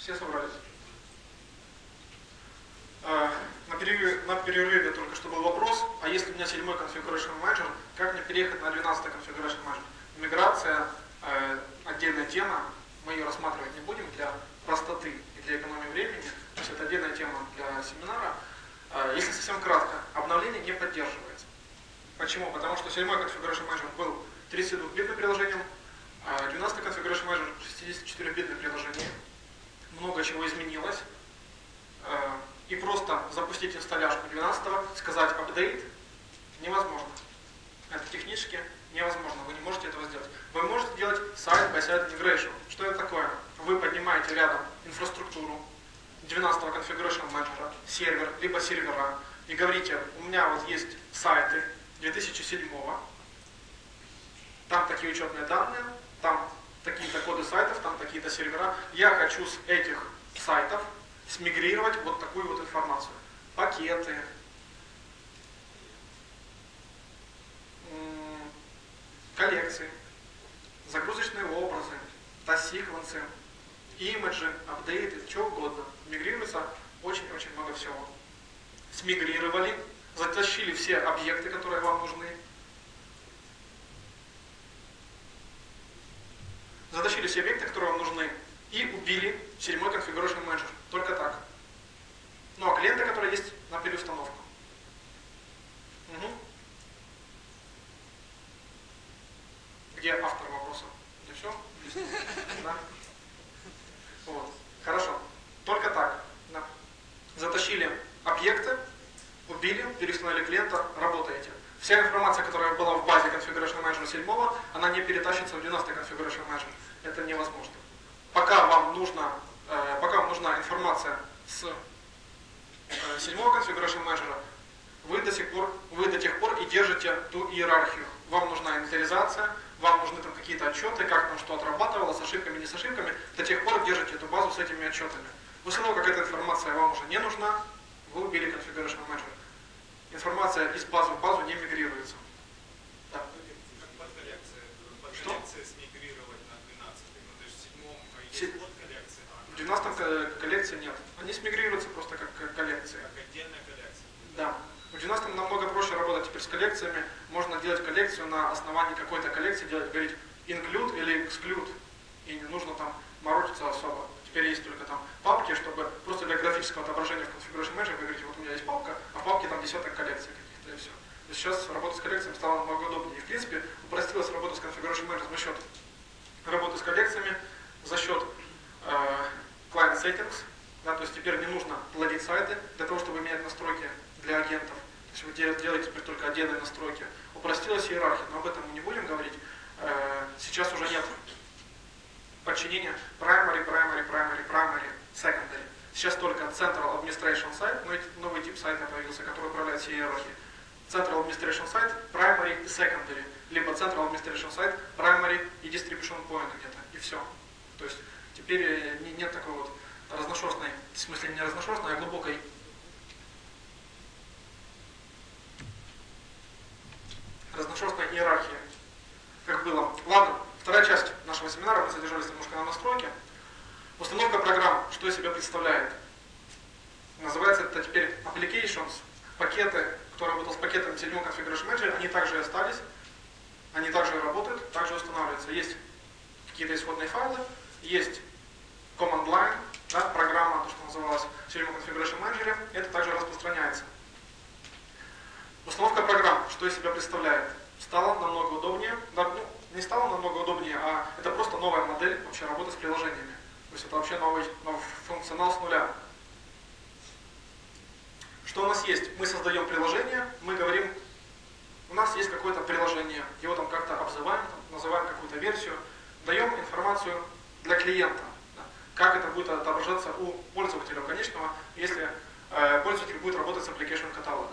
Все собрались? На перерыве только что был вопрос, а если у меня 7-й Configuration Manager, как мне переехать на 12-й Configuration Manager? Миграция отдельная тема, мы ее рассматривать не будем для простоты и для экономии времени, то есть это отдельная тема для семинара. Если совсем кратко, обновление не поддерживается. Почему? Потому что 7-й Configuration Manager был 32-битным приложением, а 12-й Configuration Manager 64-битное приложение. Много чего изменилось. И просто запустить инсталляшку 12-го, сказать update невозможно. Это технически невозможно, вы не можете этого сделать. Вы можете делать side-by-side migration. Что это такое? Вы поднимаете рядом инфраструктуру 12-го Configuration Manager, сервер, либо сервера, и говорите, у меня вот есть сайты 2007-го, там такие учетные данные, там такие-то коды сайтов, там такие-то сервера. Я хочу с этих сайтов смигрировать вот такую вот информацию. Пакеты, коллекции, загрузочные образы, тасс-секвенсы, имиджи, апдейты, что угодно. Мигрируется очень-очень много всего. Смигрировали, затащили все объекты, которые вам нужны. Затащили все объекты, которые вам нужны, и убили 7-й Configuration Manager. Только так. Ну а клиенты, которые есть на переустановку. Угу. Где автор вопроса? Не все? Да? Вот. Хорошо. Только так. Да. Затащили объекты, убили, переустановили клиента, работаете. Вся информация, которая была в базе Configuration Manager 7-го, она не перетащится в 12-й Configuration Manager. Это невозможно. Пока вам нужна информация с 7-го Configuration Manager, вы до тех пор и держите ту иерархию. Вам нужна инициализация, вам нужны там какие-то отчеты, как там что отрабатывало, с ошибками, не с ошибками, до тех пор держите эту базу с этими отчетами. После того, как эта информация вам уже не нужна, вы убили Configuration Manager. Информация из базы в базу не мигрируется. Да. Как под коллекция? Под коллекция смигрировать на 12-й, ну то есть в 7-м есть под коллекции. В 12-м коллекции нет. Они смигрируются просто как коллекции. Как отдельная коллекция. Да. В 12-м намного проще работать теперь с коллекциями. Можно делать коллекцию на основании какой-то коллекции, говорить include или exclude. И не нужно там морочиться особо. Теперь есть только там папки, чтобы просто для графического отображения в Configuration Manager вы говорите, вот у меня есть папка, а в папке там десяток коллекций каких-то и все. То есть сейчас работа с коллекциями стала намного удобнее. И в принципе упростилась работа с Configuration Manager за счет работы с коллекциями, за счет client settings. Да, то есть теперь не нужно плодить сайты для того, чтобы менять настройки для агентов. То есть вы делаете теперь только отдельные настройки. Упростилась иерархия, но об этом мы не будем говорить. Сейчас уже нет подчинения primary, secondary. Сейчас только Central Administration Site, новый тип сайта появился, который управляет всей иерархией. Central Administration Site, primary и secondary. Либо Central Administration Site, primary и distribution point где-то. И все. То есть теперь нет такой вот разношерстной, в смысле не разношерстной, а глубокой иерархии, как было. Ладно, вторая часть нашего семинара, мы задержались немножко на настройке. Установка программ, что из себя представляет? Называется это теперь applications, пакеты, кто работал с пакетами 7-го Configuration Manager, они также и остались, они также работают, также устанавливаются. Есть какие-то исходные файлы, есть command line, да, программа, то, что называлось в 7-м Configuration Manager, это также распространяется. Установка программ, что из себя представляет? Стало намного удобнее, да, не стало намного удобнее, а это просто новая модель вообще работы с приложениями. То есть это вообще новый функционал с нуля. Что у нас есть? Мы создаем приложение, мы говорим, у нас есть какое-то приложение, его там как-то обзываем, называем какую-то версию, даем информацию для клиента, да, как это будет отображаться у пользователя конечного, если пользователь будет работать с application каталогом.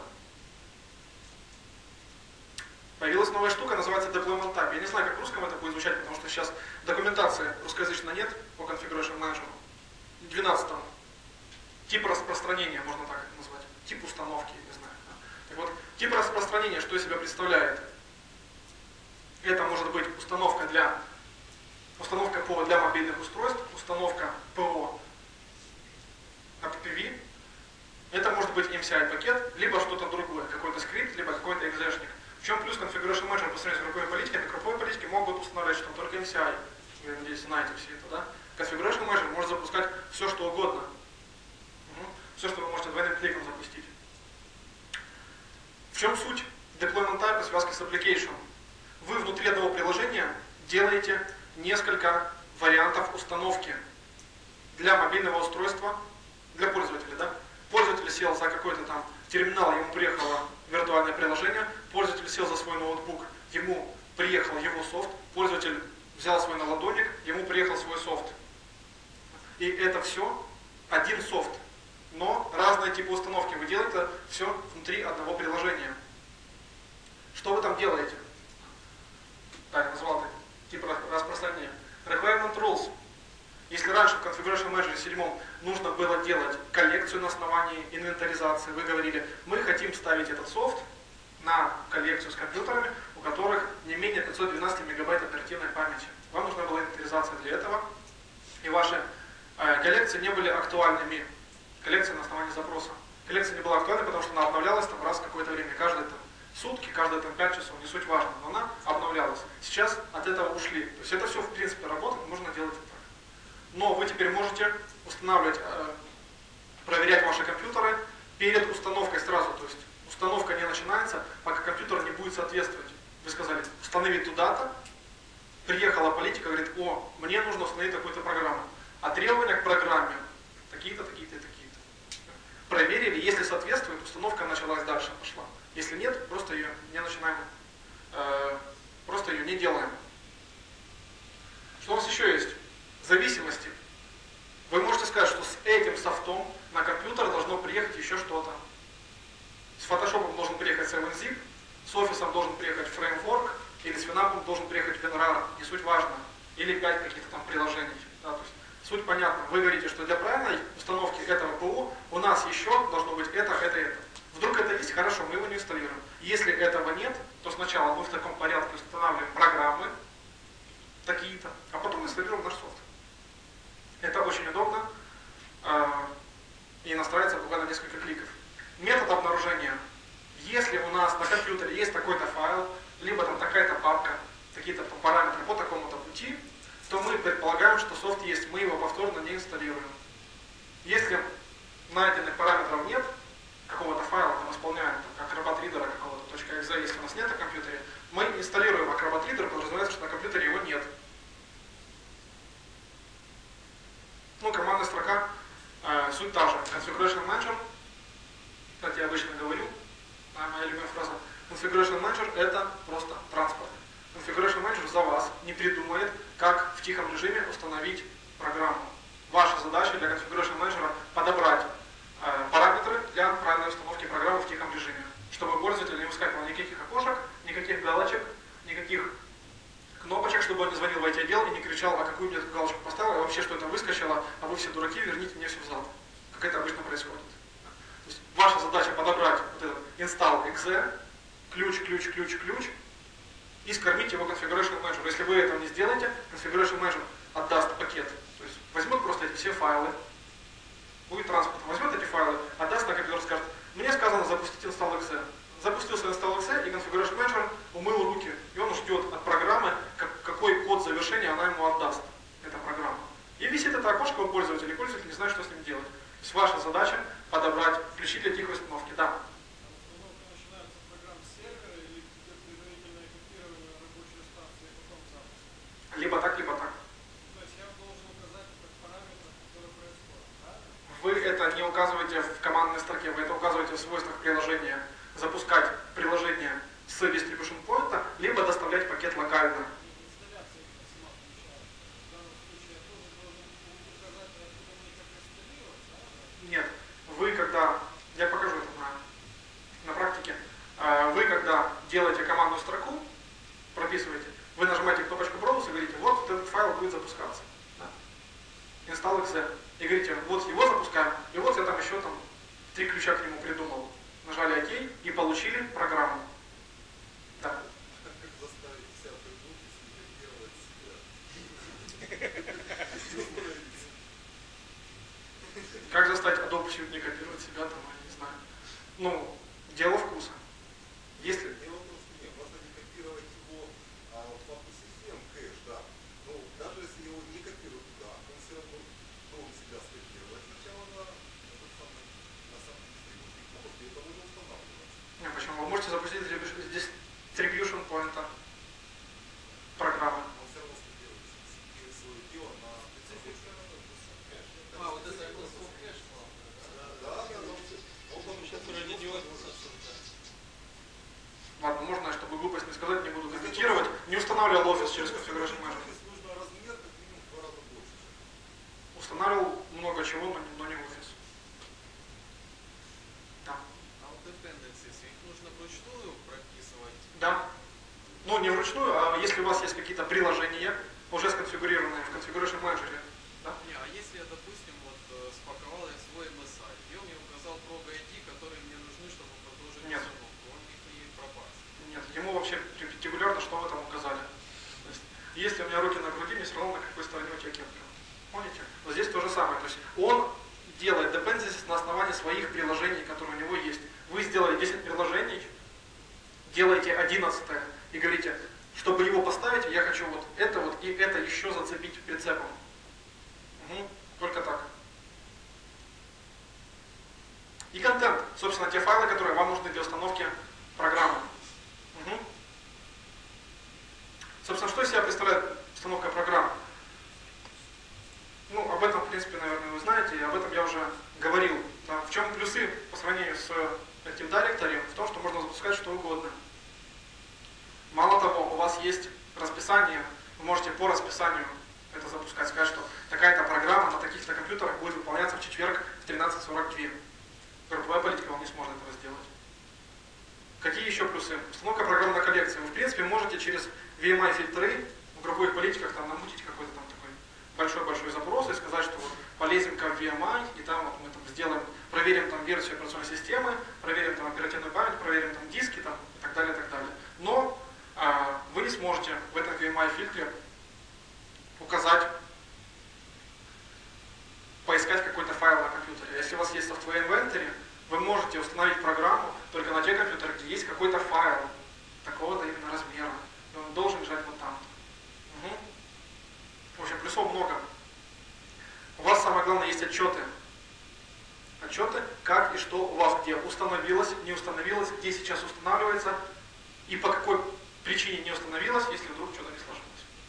Появилась новая штука, называется Deployment Type. Я не знаю, как в русском это будет звучать, потому что сейчас документации русскоязычной нет по Configuration Manager. В 12-м. Тип распространения, можно так это назвать. Тип установки, не знаю. Так вот, тип распространения, что из себя представляет? Это может быть установка для мобильных устройств, установка ПО MCI пакет, либо что-то другое, какой-то скрипт, либо какой-то экзешник. В чем плюс Configuration Manager по сравнению с групповой политикой? На групповой политике могут устанавливать, что только MCI. Вы, надеюсь, знаете все это, да? Configuration Manager может запускать все, что угодно. Все, что вы можете двойным кликом запустить. В чем суть Deployment Type и связки с Application? Вы внутри одного приложения делаете несколько вариантов установки для мобильного устройства, для пользователя, да? Пользователь сел за какой-то там терминал, ему приехало виртуальное приложение, пользователь сел за свой ноутбук, ему приехал его софт, пользователь взял свой наладонник, ему приехал свой софт. И это все один софт, но разные типы установки. Вы делаете все внутри одного приложения. Что вы там делаете? Так, назвал это тип распространения. Requirement Rules. Если раньше в Configuration Manager 7 нужно было делать коллекцию на основании инвентаризации, вы говорили, мы хотим ставить этот софт на коллекцию с компьютерами, у которых не менее 512 мегабайт оперативной памяти. Вам нужна была инвентаризация для этого, и ваши коллекции не были актуальными. Коллекция на основании запроса. Коллекция не была актуальной, потому что она обновлялась там раз в какое-то время. Каждые там сутки, каждые там 5 часов, не суть важно, но она обновлялась. Сейчас от этого ушли. То есть это все в принципе работает, можно делать это так. Но вы теперь можете устанавливать, проверять ваши компьютеры перед установкой сразу. То есть установка не начинается, пока компьютер не будет соответствовать. Вы сказали, установи туда-то, приехала политика, говорит, о, мне нужно установить такую-то программу. А требования к программе такие-то, такие-то и такие-то. Проверили, если соответствует, установка началась дальше, пошла. Если нет, просто ее не начинаем, просто ее не делаем. Что у нас еще есть? Зависимости. Вы можете сказать, что с этим софтом на компьютер должно приехать еще что-то. С Photoshop должен приехать 7-zip, с Office должен приехать Framework, или с Winamp должен приехать WinRAR, не суть важно. Или 5 каких-то там приложений. Да, то есть суть понятна. Вы говорите, что для правильной установки этого ПО у нас еще должно быть это. Вдруг это есть, хорошо, мы его не инсталируем. Если этого нет, то сначала мы в таком порядке устанавливаем программы такие-то, а потом инсталируем наш софт. Это очень удобно и настраивается буквально несколько кликов. Метод обнаружения. Если у нас на компьютере есть такой-то файл, либо там такая-то папка, какие-то параметры по такому-то пути, то мы предполагаем, что софт есть, мы его повторно не инсталируем. Если найденных параметров нет, какого-то файла там исполняем, как Acrobat Reader какого-то .exe, если у нас нет на компьютере, мы инсталируем Acrobat Reader, подразумевается, что на компьютере его нет. Ну, командная строка, суть та же. Configuration Manager, как я обычно говорю, моя любимая фраза, Configuration Manager это просто транспорт. Configuration Manager за вас не придумает, как в тихом режиме установить программу. Ваша задача для Configuration Manager подобрать параметры для правильной установки программы в тихом режиме, чтобы пользователь не выскакивал никаких окошек, никаких галочек, никаких кнопочек, чтобы он не звонил в IT-отдел и не кричал, а какую мне эту галочку поставил, и вообще что это выскочило, а вы все дураки, верните мне все взад. Как это обычно происходит. То есть ваша задача подобрать вот этот install exe, ключ, и скормить его Configuration Manager. Если вы этого не сделаете, Configuration Manager отдаст пакет. То есть возьмет просто эти все файлы, будет транспорт, возьмет эти файлы, отдаст на компьютер, скажет, мне сказано запустить install exe. Запустился install exe, и Configuration Manager умыл руки, и он ждет от программы, какой код завершения она ему отдаст, эта программа. И висит это окошко у пользователя, и пользователь не знает, что с ним делать. То есть ваша задача подобрать ключи для тихой установки. Да. Либо так, либо так. То есть я должен указать этот параметр, который происходит, да? Вы это не указываете в командной строке, вы это указываете в свойствах приложения. Запускать приложение с distribution point, либо доставлять пакет локально. Инсталляция сама включается. В данном случае я тоже должен указать, откуда мне как инсталлировать, да? Нет. Вы когда, я покажу это на практике, вы когда делаете командную строку, прописываете, вы нажимаете кнопочку Browse и говорите, вот этот файл будет запускаться. Да? Install exe. И говорите, вот его запускаем, и вот я там еще 3 ключа к нему придумал. Нажали ОК и получили программу. Да. Как заставить себя придумать, себя? Как заставить Adobe Suite не копировать себя, там, я не знаю. Ну, дело вкуса. Если... Дело в том, что нет, можно не копировать его в папку систем, кэш, да. Но даже если его не копируют туда, он все равно должен себя скопировать сначала на этот самый, на сам дистрибутив, а после этого уже устанавливать. Не, почему? Вы можете запустить distribution point программы. Он все равно скопирует свое дело на специфику. Вот это кусок кэш, Да, он там сейчас уже не делает. Ладно, можно, чтобы глупость не сказать, не буду комментировать. Не устанавливал офис через Configuration Manager. Нужно размер как минимум в 2 раза больше. Устанавливал много чего, но не офис. Да. А вот dependencies, их нужно вручную прописывать? Да. Ну, не вручную, а если у вас есть какие-то приложения, уже сконфигурированные в Configuration Manager. Да? Не, а если я, допустим, вот спаковал я свой MSI, и он мне указал прог ID, которые мне нужны, чтобы продолжить Нет. установку, он их и пропас. Нет, ему вообще регулярно что в этом указали. То есть, если у меня руки на груди, мне все равно на какой стороне у тебя кепка. Поняете? Вот здесь то же самое. То есть он делает dependencies на основании своих приложений, которые у него есть. Вы сделали 10 приложений, делаете 11 и говорите, чтобы его поставить, я хочу вот и это еще зацепить прицепом. Угу. Только так. И контент. Собственно, те файлы, которые вам нужны для установки программы. Угу. Собственно, что из себя представляет установка программы? Ну, об этом, в принципе, наверное, вы знаете, и об этом я уже говорил. Да, в чем плюсы по сравнению с Active Directory? В том, что можно запускать что угодно. Мало того, у вас есть расписание, вы можете по расписанию это запускать, сказать, что такая-то программа на таких-то компьютерах будет выполняться в четверг в 13:42. Групповая политика вам не сможет этого сделать. Какие еще плюсы? Установка программной коллекции. Вы, в принципе, можете через VMI фильтры в групповых политиках там намутить какой-то там такой большой-большой запрос и сказать, что вот полезем-ка в VMI, и там вот мы там сделаем, проверим там версию операционной системы, проверим там оперативную память, проверим там диски там, и так далее, и так далее. Но вы не сможете в этом VMI фильтре указать, поискать какой-то файл на компьютере. Если у вас есть Software Inventory, вы можете установить программу только на те компьютеры, где есть какой-то файл такого-то именно размера. И он должен лежать вот там. Угу. В общем, плюсов много. У вас самое главное есть отчеты. Отчеты, как и что у вас где установилось, не установилось, где сейчас устанавливается и по какой причине не установилось, если вдруг что-то не сложилось.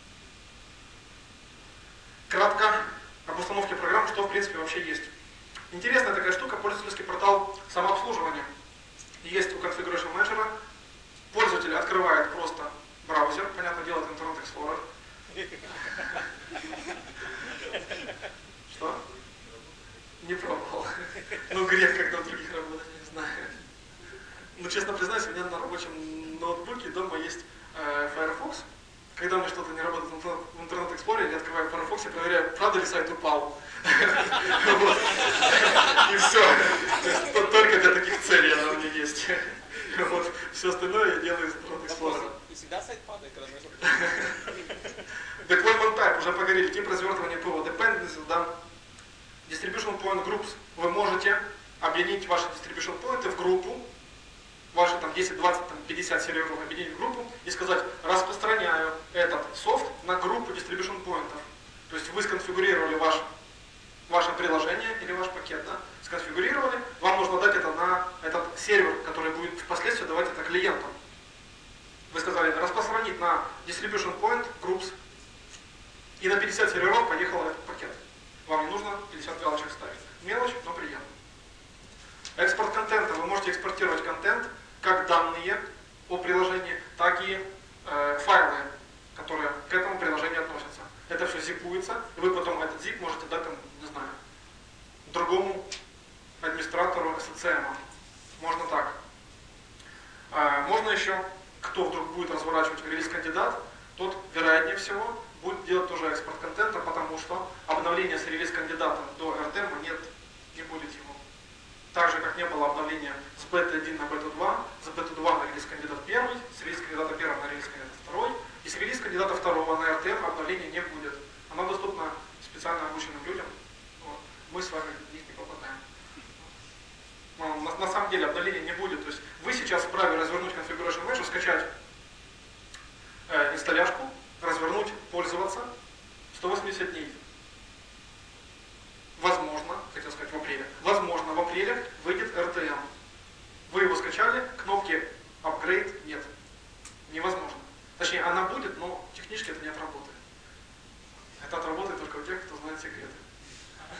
Кратко об установке программ, что в принципе вообще есть. Интересная такая штука, пользовательский портал самообслуживания. Есть у Configuration Manager. Пользователь открывает просто браузер, понятное дело, это Internet Explorer. Что? Не пробовал. Ну, грех как-то у других работать, не знаю. Ну, честно признаюсь, у меня на рабочем ноутбуке дома есть Firefox. Когда у меня что-то не работает в Internet Explorer, я открываю Firefox и проверяю, правда ли сайт упал. И все. Только для таких целей она у меня есть. Вот. Все остальное я делаю из Internet Explorer. И всегда сайт падает, когда нужно. Deployment type, уже поговорили, тип развертывания ПО, dependencies, да. Distribution point groups. Вы можете объединить ваши distribution points в группу, ваши там 10, 20, там, 50 серверов объединить в группу и сказать, распространяю этот софт на группу distribution pointов. То есть вы сконфигурировали ваше приложение или ваш пакет, да, сконфигурировали, вам нужно дать это на этот сервер, который будет впоследствии давать это клиентам. Вы сказали, распространить на distribution point groups, и на 50 серверов поехал этот пакет. Вам не нужно 50 галочек ставить. Мелочь, но приятно. Экспорт контента. Вы можете экспортировать контент, как данные о приложении, так и файлы, которые к этому приложению относятся. Это все зипуется, и вы потом этот зип можете дать, там, не знаю, другому администратору SCCM. Можно так. Можно еще, кто вдруг будет разворачивать релиз-кандидат, тот, вероятнее всего, будет делать тоже экспорт контента, потому что обновление с релиз-кандидатом до RTM не будет его. Так же, как не было обновления с бета-1 на бета-2, с бета-2 на релиз-кандидат 1, с релиз-кандидата 1 на релиз-кандидат 2, и с релиз-кандидата 2 на RTM обновления не будет. Оно доступно специально обученным людям. Вот. Мы с вами в них не попадаем. На самом деле обновление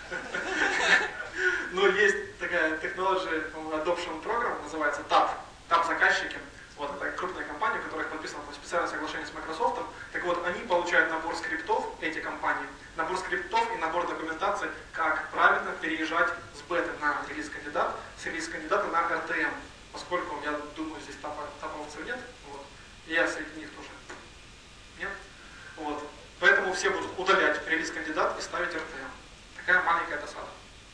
Но есть такая Technology Adoption Program, называется TAP, TAP заказчики. Вот это крупная компания, у которых подписано специальное соглашение с Microsoft. Так вот, они получают набор скриптов, эти компании, набор скриптов и набор документации, как правильно переезжать с беты на релиз-кандидат, с релиз-кандидата на RTM. Поскольку, я думаю, здесь таповцев нет, вот, и я среди них тоже нет. Вот. Поэтому все будут удалять релиз-кандидат и ставить RTM. Такая маленькая досада.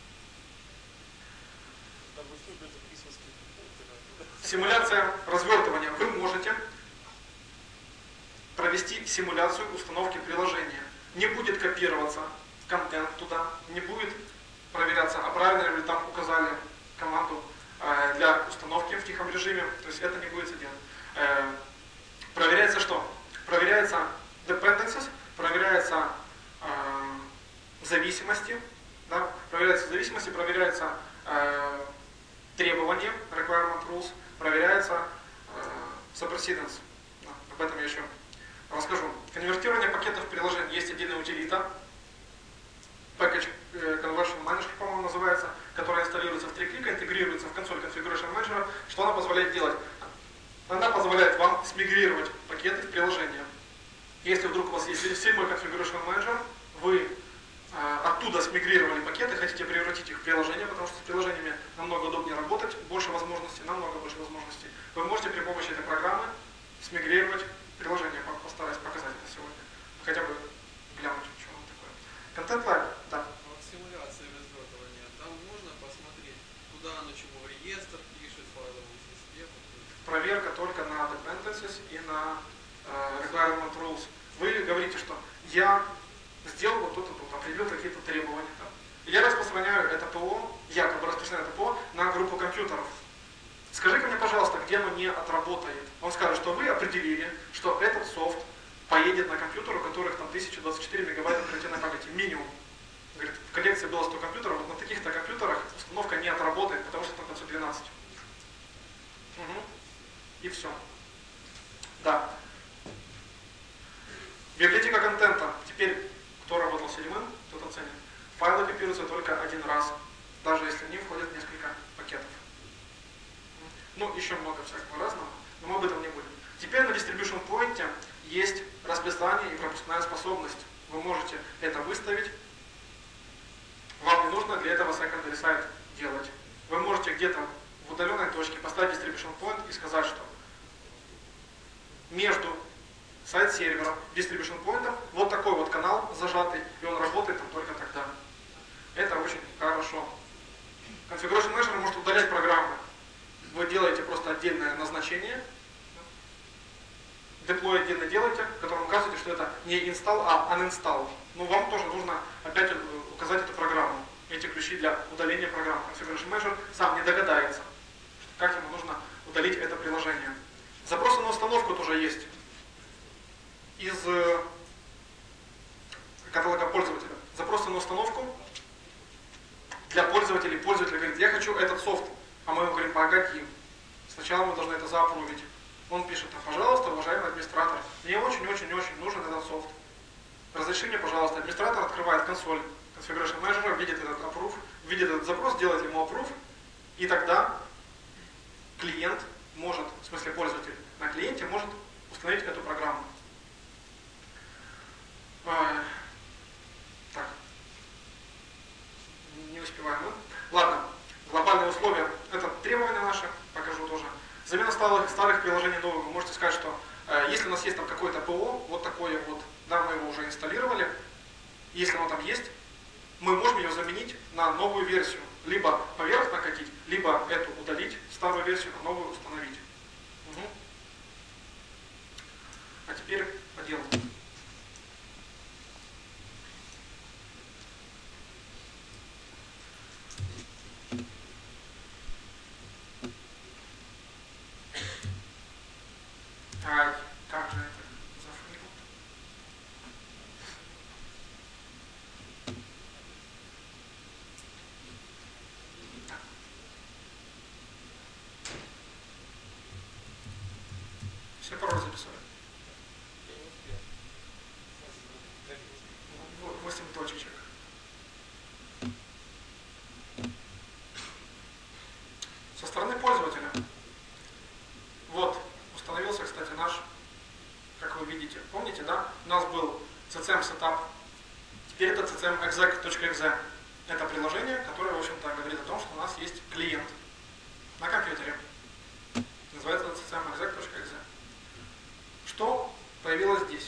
Симуляция развертывания. Вы можете провести симуляцию установки приложения. Не будет копироваться контент туда, не будет проверяться, а правильно ли там указали команду для установки в тихом режиме. То есть это не будет делать. Проверяется что? Проверяется dependencies, проверяется зависимости, да? Проверяется требования, requirement rules, проверяется subprecedence. Да, об этом я еще расскажу. Конвертирование пакетов приложений. Есть отдельная утилита, Package Conversion Manager, по-моему, называется, которая инсталируется в 3 клика, интегрируется в консоль Configuration Manager. Что она позволяет делать? Она позволяет вам смигрировать пакеты в приложение. Если вдруг у вас есть 7 Configuration Manager, вы оттуда смигрировали пакеты, хотите превратить их в приложение, потому что с приложениями намного удобнее работать, намного больше возможностей. Вы можете при помощи этой программы смигрировать приложение. Постараюсь показать это сегодня. Хотя бы глянуть, что оно такое. Content Lab, да. Вот симуляция развертывания, там можно посмотреть, куда оно чего в реестр пишет, файловую систему. Проверка только на dependencies и на requirement rules. Вы говорите, что я сделал вот то-то, определил какие-то требования. Да. Я распространяю это ПО, якобы распространяю это ПО на группу компьютеров. Скажи-ка мне, пожалуйста, где оно не отработает. Он скажет, что вы определили, что этот софт поедет на компьютер, у которых там 1024 мегабайта оперативной памяти, минимум. Говорит, в коллекции было 100 компьютеров, вот на таких-то компьютерах установка не отработает, потому что там 512. Угу. И все. Да. Библиотека контента. Теперь, кто работал с седьмым, тот оценит. Файлы копируются только один раз, даже если в них входят несколько пакетов. Ну, еще много всякого разного, но мы об этом не будем. Теперь на Distribution Point есть расписание и пропускная способность. Вы можете это выставить. Вам не нужно для этого secondary site делать. Вы можете где-то в удаленной точке поставить Distribution Point и сказать, что между сайт-сервером, Distribution Point, вот такой вот канал зажатый, и он работает там только тогда. Это очень хорошо. Configuration Manager может удалять программы. Вы делаете просто отдельное назначение, деплой отдельно делаете, в котором указываете, что это не install, а uninstall. Но вам тоже нужно опять указать эту программу. Эти ключи для удаления программы. Configuration Manager сам не догадается, как ему нужно удалить это приложение. Запросы на установку тоже есть из каталога пользователя. Запросы на установку для пользователей. Пользователь говорит, я хочу этот софт. А мы ему говорим, погоди. Сначала мы должны это заапрувить. Он пишет, пожалуйста, уважаемый администратор, мне очень-очень-очень нужен этот софт. Разреши мне, пожалуйста. Администратор открывает консоль Configuration Manager, видит этот approve, видит этот запрос, делает ему approve, и тогда клиент может, в смысле пользователь, на клиенте может установить эту программу. Так. Не успеваем мы. Ладно. Глобальные условия. Это требования наши, покажу тоже. Замена старых приложений новых. Вы можете сказать, что если у нас есть там какое-то ПО, вот такое вот, да, мы его уже инсталлировали, если оно там есть, мы можем ее заменить на новую версию. Либо поверх накатить, либо эту удалить, старую версию, а новую установить. Угу. А теперь по делу. Ай, как же это зафейлил? Все пароль записали? 8 точечек. Это приложение, которое, в общем-то, говорит о том, что у нас есть клиент на компьютере. Называется это systemexec.exe. Что появилось здесь?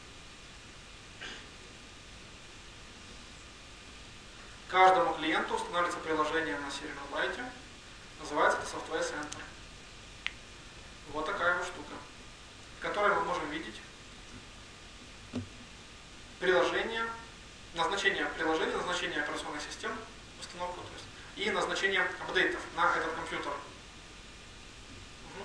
Каждому клиенту устанавливается приложение на Silverlight. Называется это Software Center. Вот такая вот штука, в которой мы можем видеть приложение, назначение приложения, назначение операционной системы, установку, то есть, и назначение апдейтов на этот компьютер. Угу.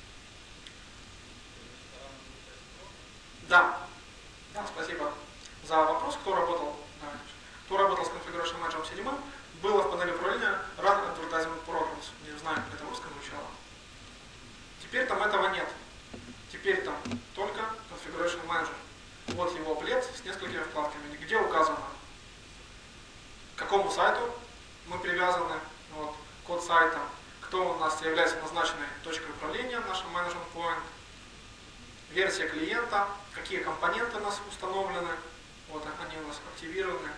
Да, спасибо за вопрос. Кто работал с Configuration Manager 7, было в панели управления Run Advertisement Programs. Не знаю, как это в русском звучало. Теперь там этого нет. Теперь там только Configuration Manager. Вот его плед с несколькими вкладками, где указано, к какому сайту мы привязаны, вот, код сайта, кто у нас является назначенной точкой управления в нашем Management Point, версия клиента, какие компоненты у нас установлены, вот они у нас активированы,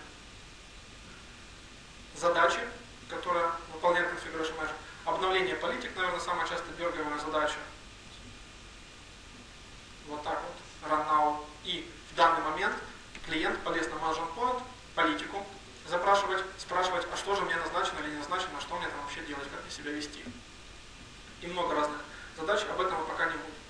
задачи, которые выполняет Configuration Manager, обновление политик, наверное, самая часто дергаемая задача. Вот так вот, Run Now. И в данный момент клиент полез на Management Point, политику запрашивать, спрашивать, а что же мне назначено или не назначено, что мне там вообще делать, как мне себя вести. И много разных задач, об этом мы пока не будем.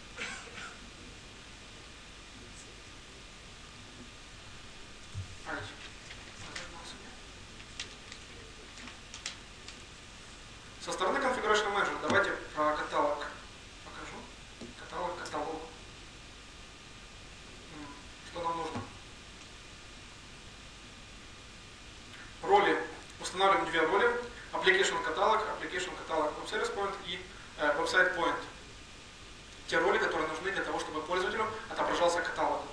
Со стороны Configuration Manager давайте про каталог покажу. Каталог. Что нам нужно? Роли. Устанавливаем две роли. Application каталог, Web Service Point и Website Point. Те роли, которые нужны для того, чтобы пользователю отображался каталог.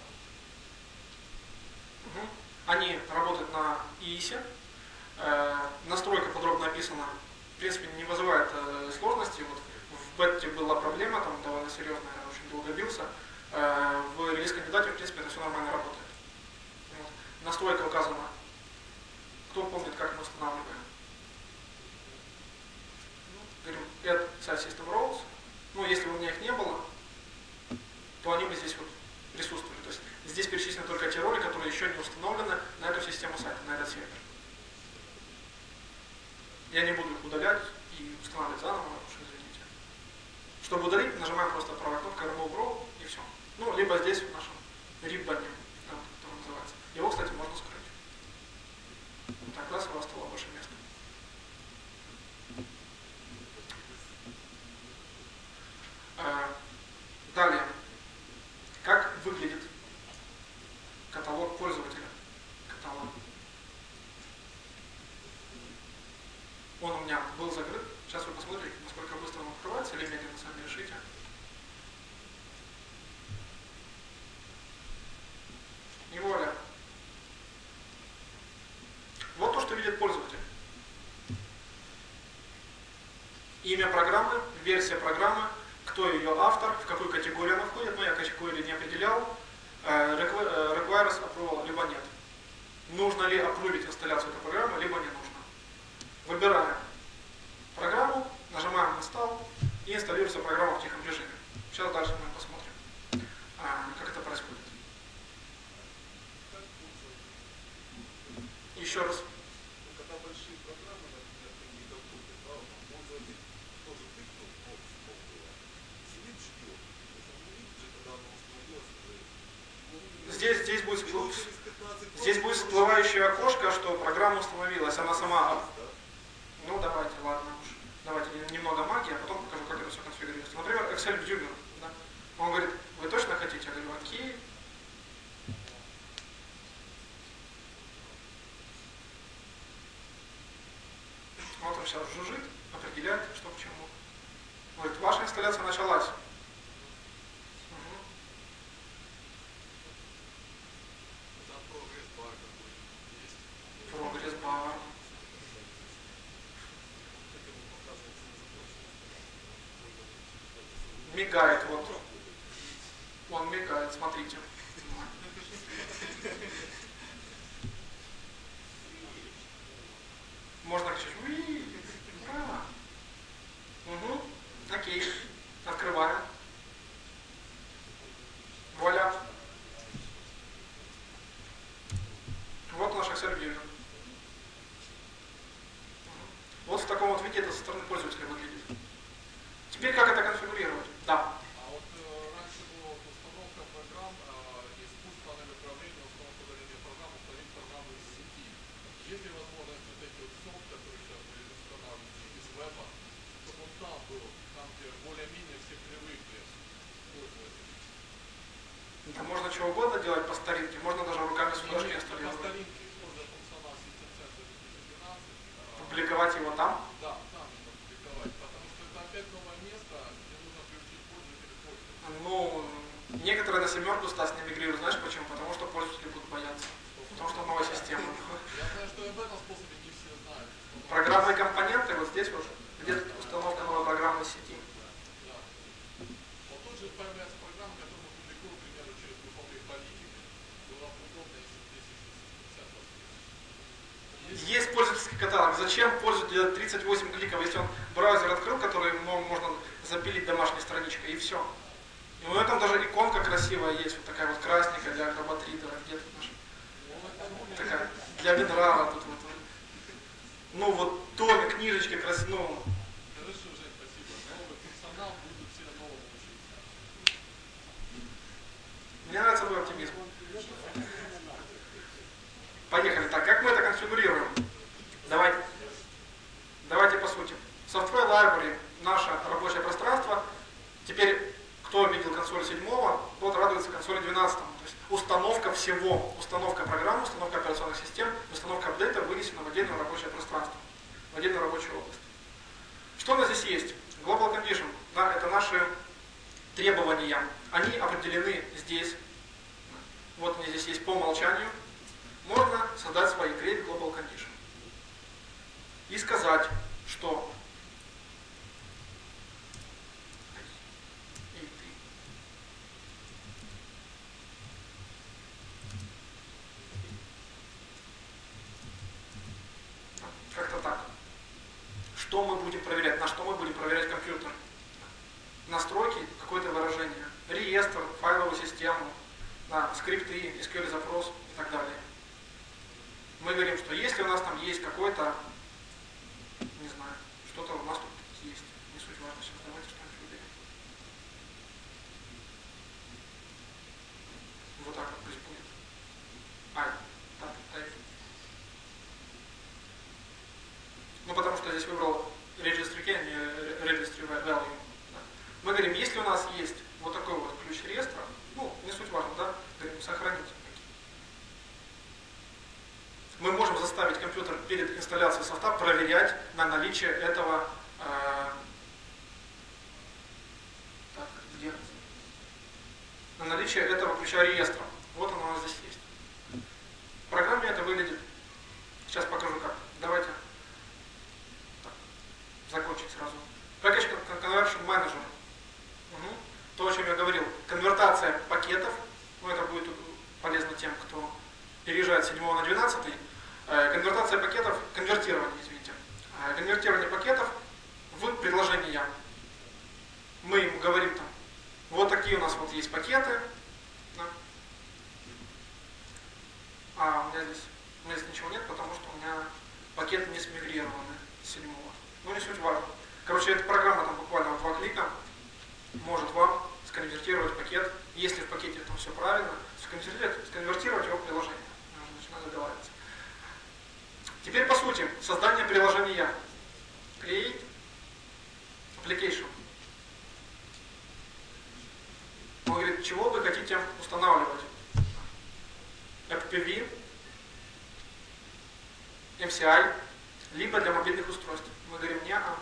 Угу. Они работают на EIS. Настройка подробно описана. В принципе, не вызывает сложностей. Вот в бете была проблема, там довольно серьезная, я очень долго бился. В релиз-кандидате, в принципе, это все нормально работает. Вот. Настройка указана. Кто помнит, как мы устанавливаем? Говорим add site system roles. Ну, если бы у меня их не было, то они бы здесь вот присутствовали. То есть здесь перечислены только те роли, которые еще не установлены на эту систему сайта, на этот сервер. Я не буду их удалять и устанавливать заново, уж извините. Чтобы удалить, нажимаем просто правой кнопкой Remove Role и все. Ну, либо здесь в нашем риббане, который называется. Его, кстати, можно скрыть. Так, раз у вас стало больше места. Далее. Как выглядит каталог пользователя? Каталог. Он у меня был закрыт. Сейчас вы посмотрите, насколько быстро он открывается, или медленно сами решите. И вуаля. Вот то, что видит пользователь. Имя программы, версия программы, кто ее автор, в какую категорию она входит, но я категорию не определял. Requires approval, либо нет. Нужно ли апрувить инсталляцию этой программы, либо не нужно. Выбираем программу, нажимаем Install и инсталируется программа в тихом режиме. Сейчас дальше мы посмотрим, как это происходит. Еще раз. Когда большие программы, например, не доходят, да, пользователь тоже тыкнул, сидит, ждет. Он не видит же, когда оно установилось уже. Здесь будет всплывающее окошко, что программа установилась, она сама. Ну давайте, ладно уж. Давайте немного магии, а потом покажу, как это все конфигурируется. Например, Excel Viewer. Да? Он говорит, вы точно хотите? Я говорю, окей. Вот он сейчас жужжит, определяет, что к чему. Говорит, ваша инсталляция началась. Прогресс-бар. Мигает, вот. Он мигает, смотрите. Можно кричать, уи, ура. Угу. Окей. Открываем. Вуаля. Вот наш Excel View. Вот в таком вот виде это со стороны пользователя выглядит. Теперь как это конфигурировать? Да. А вот раньше была установка программ из пусть панели управления, установка удаления программ, установить программу из сети. Есть ли возможность вот эти вот софт, которые сейчас были устанавливаются из веба, чтобы он там был, там где более-менее все привыкли пользователи? Там можно чего угодно делать по старинке, можно даже руками сюда же инсталлировать. По старинке используя функционал System Center 2012. Публиковать его там. Да, там это публиковать, потому что это опять новое место, где нужно приучить пользователя пользоваться. Ну, некоторые на семерку Стас не мигрируют, знаешь почему? Потому что пользователи будут бояться. Потому что новая система. Я знаю, что и об этом способе не все знают. Программные компоненты вот здесь вот, где установка новой программной сети. Да. Вот тут же появляется программа, которую мы публикуем, к примеру, через групповые политики. Было бы удобно, если бы здесь еще 50 восприятий. Есть пользовательский каталог. Зачем пользователю 38 кликов, если он браузер открыл, который можно запилить домашней страничкой, и все. И у этом даже иконка красивая есть, вот такая вот красненькая для Acrobat Reader. Где тут наша? Такая, для Винрара тут вот. Ну вот томе, книжечки красивые. Ну, Хорошо, Жень, спасибо. Новый функционал, будут все новому учиться. мне нравится твой оптимизм. Поехали. Так, как мы это конфигурируем? Давайте по сути. Software Library, наше рабочее пространство. Теперь, кто видел консоль 7, тот радуется консоли 12. То есть установка всего, установка программ, установка операционных систем, установка апдейта вынесена в отдельное рабочее пространство, в отдельную рабочую область. Что у нас здесь есть? Global Condition. Да, это наши требования. Они определены здесь. Вот они здесь есть по умолчанию. Можно создать свои Create Global Condition. И сказать, что как-то так. Что мы будем проверять? На что мы будем проверять компьютер? Настройки, какое-то выражение, реестр, файловую систему, скрипты, SQL запрос и так далее. Мы говорим, что если у нас там есть какой-то, не знаю, что-то у нас тут есть, не суть важно, сейчас давайте что-нибудь выберем. Вот так вот пусть будет. Type. Ну потому что здесь выбрал registry key, а не registry value. Да. Мы говорим, если у нас есть вот такой вот ключ реестра, ну, не суть важно, да, говорим, сохранить. Мы можем заставить компьютер перед инсталляцией софта проверять на наличие этого на наличие этого ключа реестра. Вот оно у нас здесь есть. В программе это выглядит. Сейчас покажу как. Давайте так, закончить сразу. Package Conversion Manager. Угу. То, о чем я говорил. Конвертация пакетов. Ну, это будет полезно тем, кто переезжает с 7 на 12. Конвертация пакетов, конвертирование пакетов в предложения. Мы ему говорим там, вот такие у нас вот есть пакеты. Да. У меня здесь ничего нет, потому что у меня пакеты не смигрированы с 7. Ну, не суть важно. Короче, эта программа там буквально в 2 клика может вам сконвертировать пакет, если в пакете там все правильно, сконвертировать его в приложение. Начинаю договариваться. Теперь по сути, создание приложения. Create Application. Он говорит, чего вы хотите устанавливать? FPV, MCI, либо для мобильных устройств. Мы говорим,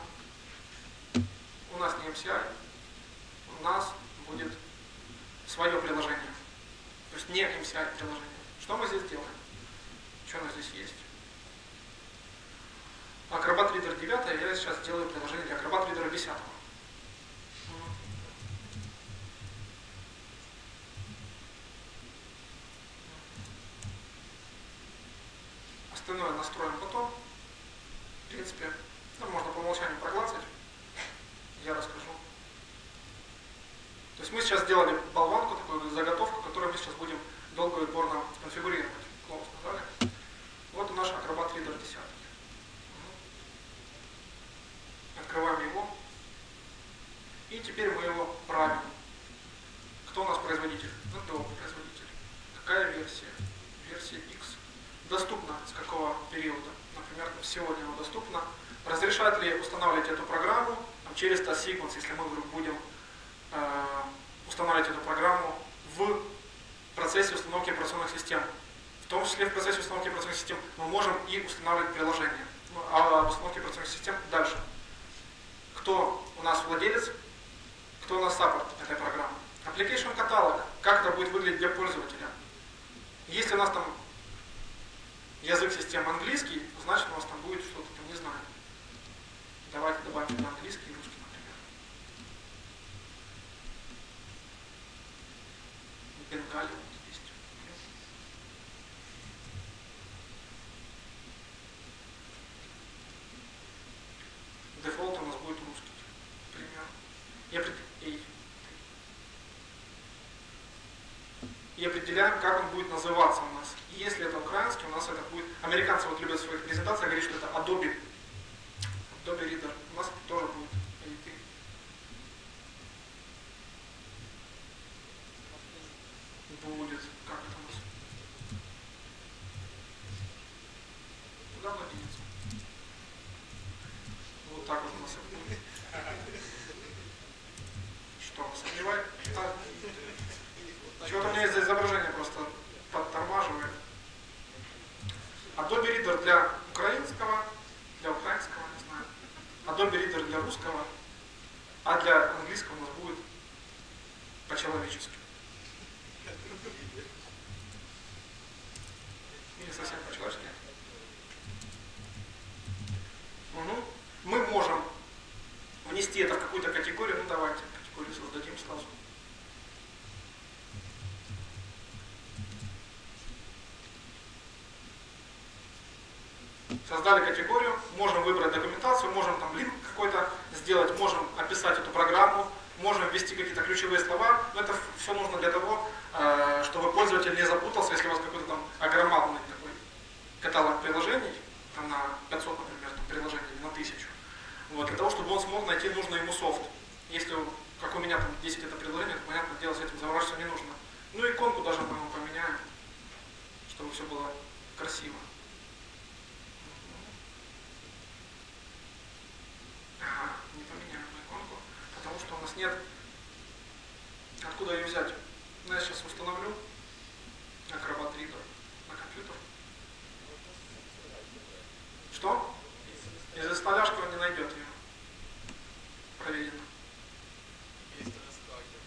у нас не MCI, у нас будет свое приложение. То есть не MCI приложение. Что мы здесь делаем? Что у нас здесь есть? Acrobat Reader 9, я сейчас делаю приложение для Acrobat Reader 10. Остальное настроим потом. например, сегодня оно доступно. Разрешат ли устанавливать эту программу через T-Sequence, если мы вдруг будем устанавливать эту программу в процессе установки операционных систем. В том числе в процессе установки операционных систем мы можем и устанавливать приложения. А об установке операционных систем дальше. Кто у нас владелец, кто у нас саппорт этой программы. Application каталог, как это будет выглядеть для пользователя. Если у нас там язык системы английский, значит у нас там будет что-то, там, не знаю. Давайте добавим туда английский и русский, например. Бенгали вот есть. Дефолт у нас будет русский, например. И определяем, как он будет называться у нас. И если это украинский, у нас это будет... Американцы вот любят в своих презентациях говорить, что это Adobe Reader. У нас это тоже будет AT. Будет. Как это у нас? Куда младенец? Вот так вот у нас это будет. Что, сомневаюсь? Чего-то у меня из-за изображения просто подтормаживает. Adobe Reader для украинского, не знаю. Adobe Reader для русского, а для английского у нас будет по-человечески. Не совсем по-человечески. Угу. Мы можем внести это в какую-то категорию. Ну давайте категорию создадим сразу. Создали категорию, можем выбрать документацию, можем там линк какой-то сделать, можем описать эту программу, можем ввести какие-то ключевые слова. Но это все нужно для того, чтобы пользователь не запутался, если у вас какой-то там огромный такой каталог приложений, там на 500, например, там, приложений или на 1000. Вот, для того, чтобы он смог найти нужный ему софт. Если, как у меня там 10 это приложение, то, понятно, делать с этим заморачиваться не нужно. Ну иконку даже мы ему поменяем, чтобы все было красиво. Ага, не поменяем иконку, потому что у нас нет... Откуда ее взять? Ну, я сейчас установлю Acrobat Reader на компьютер. Что? Из инсталляшки он не найдет ее. Проверено. Есть раскаки.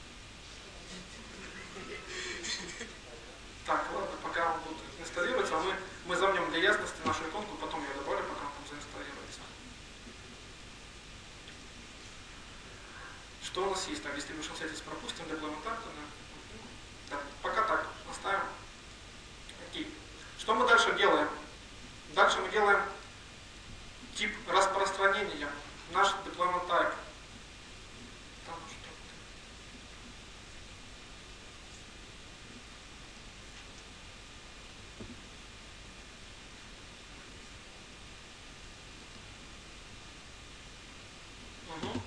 Так, ладно, пока он будет инсталлироваться, а мы замнем для ясности нашу иконку, потом ее добавлю, пока он там заинсталируется. Что у нас есть? Так, Distribution Settings пропустим, Deployment Type, да, пока так, оставим. Окей. Что мы дальше делаем? Дальше мы делаем тип распространения, наш Deployment Type. Там что-то. Угу.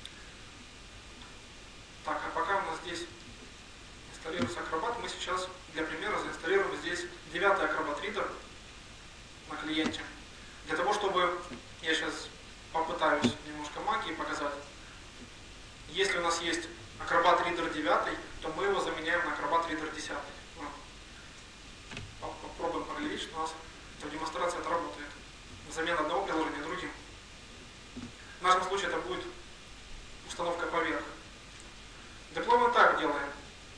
Так, а пока у нас здесь инсталируется Acrobat, мы сейчас для примера заинсталируем здесь 9-й Acrobat Reader на клиенте. Для того, чтобы, я сейчас попытаюсь немножко магии показать. Если у нас есть Acrobat Reader 9, то мы его заменяем на Acrobat Reader 10. Попробуем проверить, что у нас эта демонстрация отработает. Замена одного приложения другим. В нашем случае это будет установка поверх. Deployment так делаем.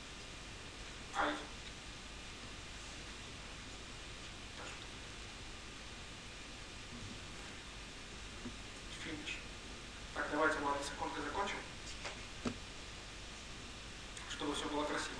Финиш. Так, давайте, ладно, с иконкой закончим. Чтобы все было красиво.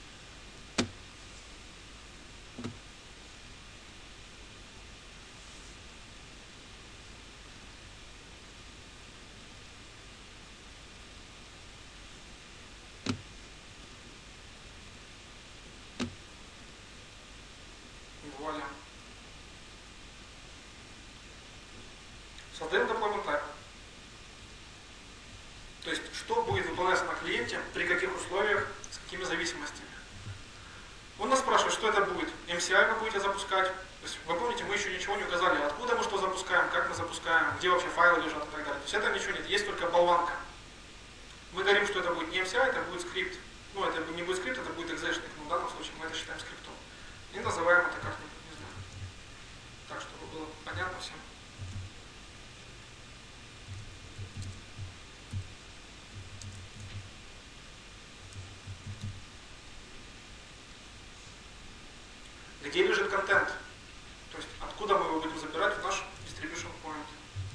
Вуаля. Создаем Deployment Type. То есть, что будет выполняться на клиенте, при каких условиях, с какими зависимостями. Он нас спрашивает, что это будет. MCI вы будете запускать. То есть, вы помните, мы еще ничего не указали, откуда мы что запускаем. где вообще файлы лежат и так далее. То есть это ничего нет, есть только болванка. Мы говорим, что это будет не MCI, это будет скрипт. Ну, это не будет скрипт, это будет экзешник, но в данном случае мы это считаем скриптом. И называем это как-нибудь, не знаю. Так, чтобы было понятно всем. Где лежит контент? То есть откуда мы его будем забирать в наш distribution point?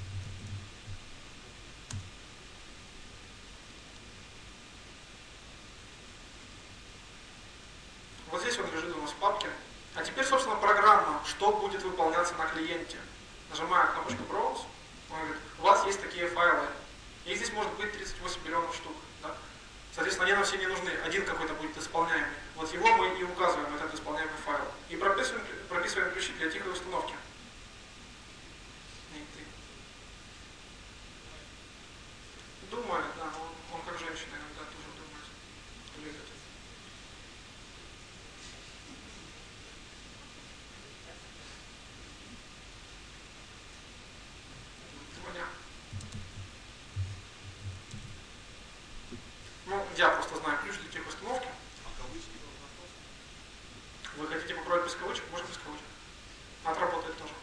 Вот здесь он лежит у нас в папке. А теперь, собственно, программа, что будет выполняться на клиенте. Нажимаю кнопочку Browse, он говорит, у вас есть такие файлы. И здесь может быть 38 миллионов штук. Да? Соответственно, они нам все не нужны. Один какой-то будет исполняемый. Вот его мы и указываем, этот исполняемый файл. И прописываем ключи для тихой установки. Думает, да, он как женщина иногда тоже думает. Лезет. Ну, я просто знаю ключ для тихой установки. А кавычки нужно просто? Вы хотите попробовать без кавычек? Можно без кавычек. Отработает тоже.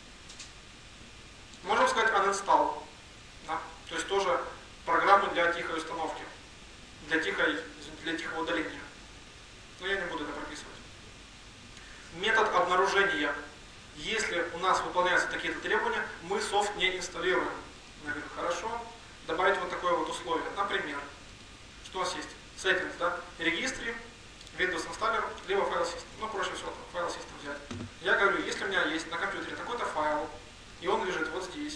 Можем сказать uninstall. Да? То есть тоже программу для тихой установки. Для тихого удаления. Но я не буду это прописывать. Метод обнаружения. Если у нас выполняются такие-то требования, мы софт не инсталируем. Я говорю, хорошо, добавить вот такое вот условие. Например, что у нас есть? Settings, да? Регистри, Windows Installer, либо файл System. Ну, проще всего файл System взять. Я говорю, если у меня есть на компьютере такой-то файл, и он лежит вот здесь,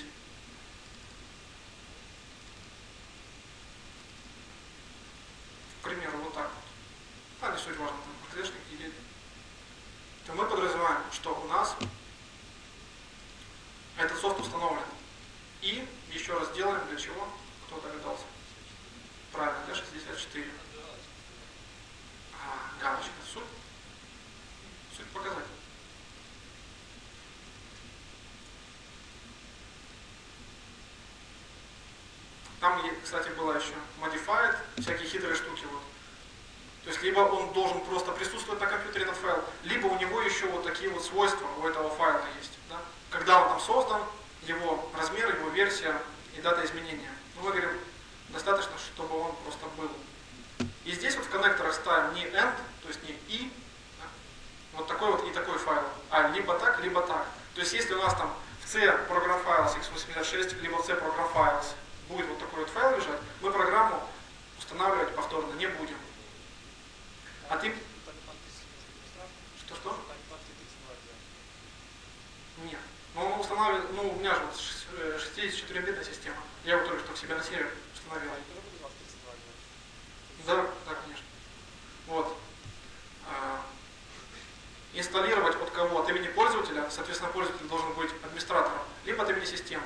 к примеру, вот так вот, не суть важно, там, клешник или, то мы подразумеваем, что у нас этот софт установлен. И еще раз делаем для чего? Кто догадался? Правильно, для 64. Галочка. Суть показать. Там, кстати, была еще modified, всякие хитрые штуки. Вот. То есть, либо он должен просто присутствовать на компьютере этот файл, либо у него еще вот такие вот свойства у этого файла есть. Да? Когда он там создан, его размер, его версия и дата изменения. Ну, мы говорим, достаточно, чтобы он просто был. И здесь вот в коннекторах ставим не AND, то есть не и, да? Вот такой вот и такой файл, а либо так, либо так. То есть если у нас там в C program files x86, либо в C program files будет вот такой вот файл лежать, мы программу устанавливать повторно не будем. А ты... Что? Нет. Ну, он устанавливает, ну, у меня же вот 64-битная система. Я его только что к себе на сервер установил. Да, конечно. Вот. Инсталлировать от кого? От имени пользователя, соответственно, пользователь должен быть администратором, либо от имени системы.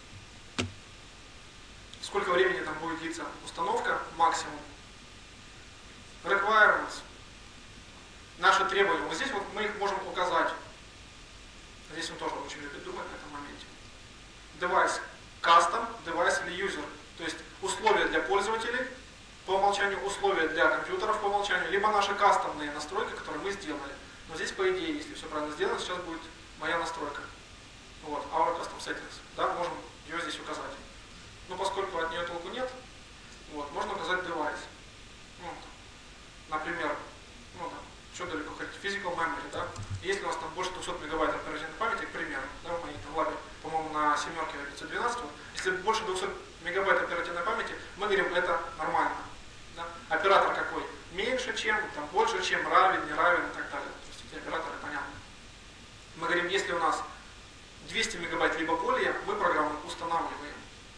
Сколько времени там будет длиться установка? Максимум. Requirements. Наши требования. Вот здесь вот мы их можем указать. Здесь он тоже очень любит думать на этом моменте. Device custom, device или user. То есть условия для пользователей по умолчанию, условия для компьютеров по умолчанию, либо наши кастомные настройки, которые мы сделали. Но здесь, по идее, если все правильно сделано, сейчас будет моя настройка. Вот, our custom settings. Да, можем ее здесь указать. Но поскольку от нее толку нет, вот, можно указать device. Вот. Например, ну, да, что далеко ходить, physical memory, да. Если у нас там больше 200 мегабайт оперативной памяти, к примеру, да, в моей там лабе, по-моему, на семерке 512, вот, если больше 200 мегабайт оперативной памяти, мы говорим, это нормально. Да? Оператор какой? Меньше чем, там, больше чем, равен, не равен и так далее. То есть эти операторы понятны. Мы говорим, если у нас 200 мегабайт либо более, мы программу устанавливаем.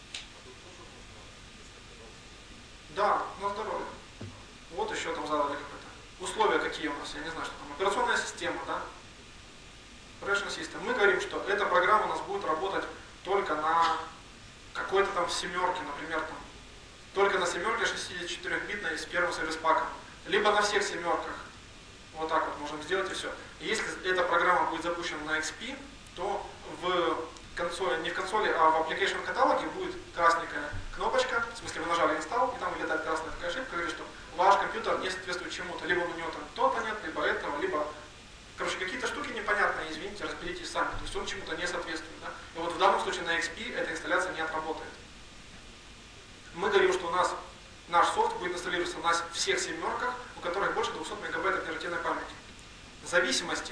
Да, на здоровье. Вот еще там задали какое-то. Условия какие у нас, я не знаю, что там. Операционная система, да? Operation System. Мы говорим, что эта программа у нас будет работать только на какой-то там семерке, например, там. Только на семерке 64-битной с первым сервис-паком. Либо на всех семерках. Вот так вот можем сделать и все. И если эта программа будет запущена на XP, то в консоли, не в консоли, а в application каталоге будет красненькая кнопочка, в смысле вы нажали install, и там вылетает красная такая ошибка, говорит, что ваш компьютер не соответствует чему-то, либо у него там то-то нет, либо этого, либо, короче, какие-то штуки непонятные, извините, разберитесь сами, то есть он чему-то не соответствует. Да? И вот в данном случае на XP эта инсталляция не отработает. Мы говорим, что у нас наш софт будет инсталлироваться на всех семерках, у которых больше 200 мегабайт оперативной памяти. В зависимости,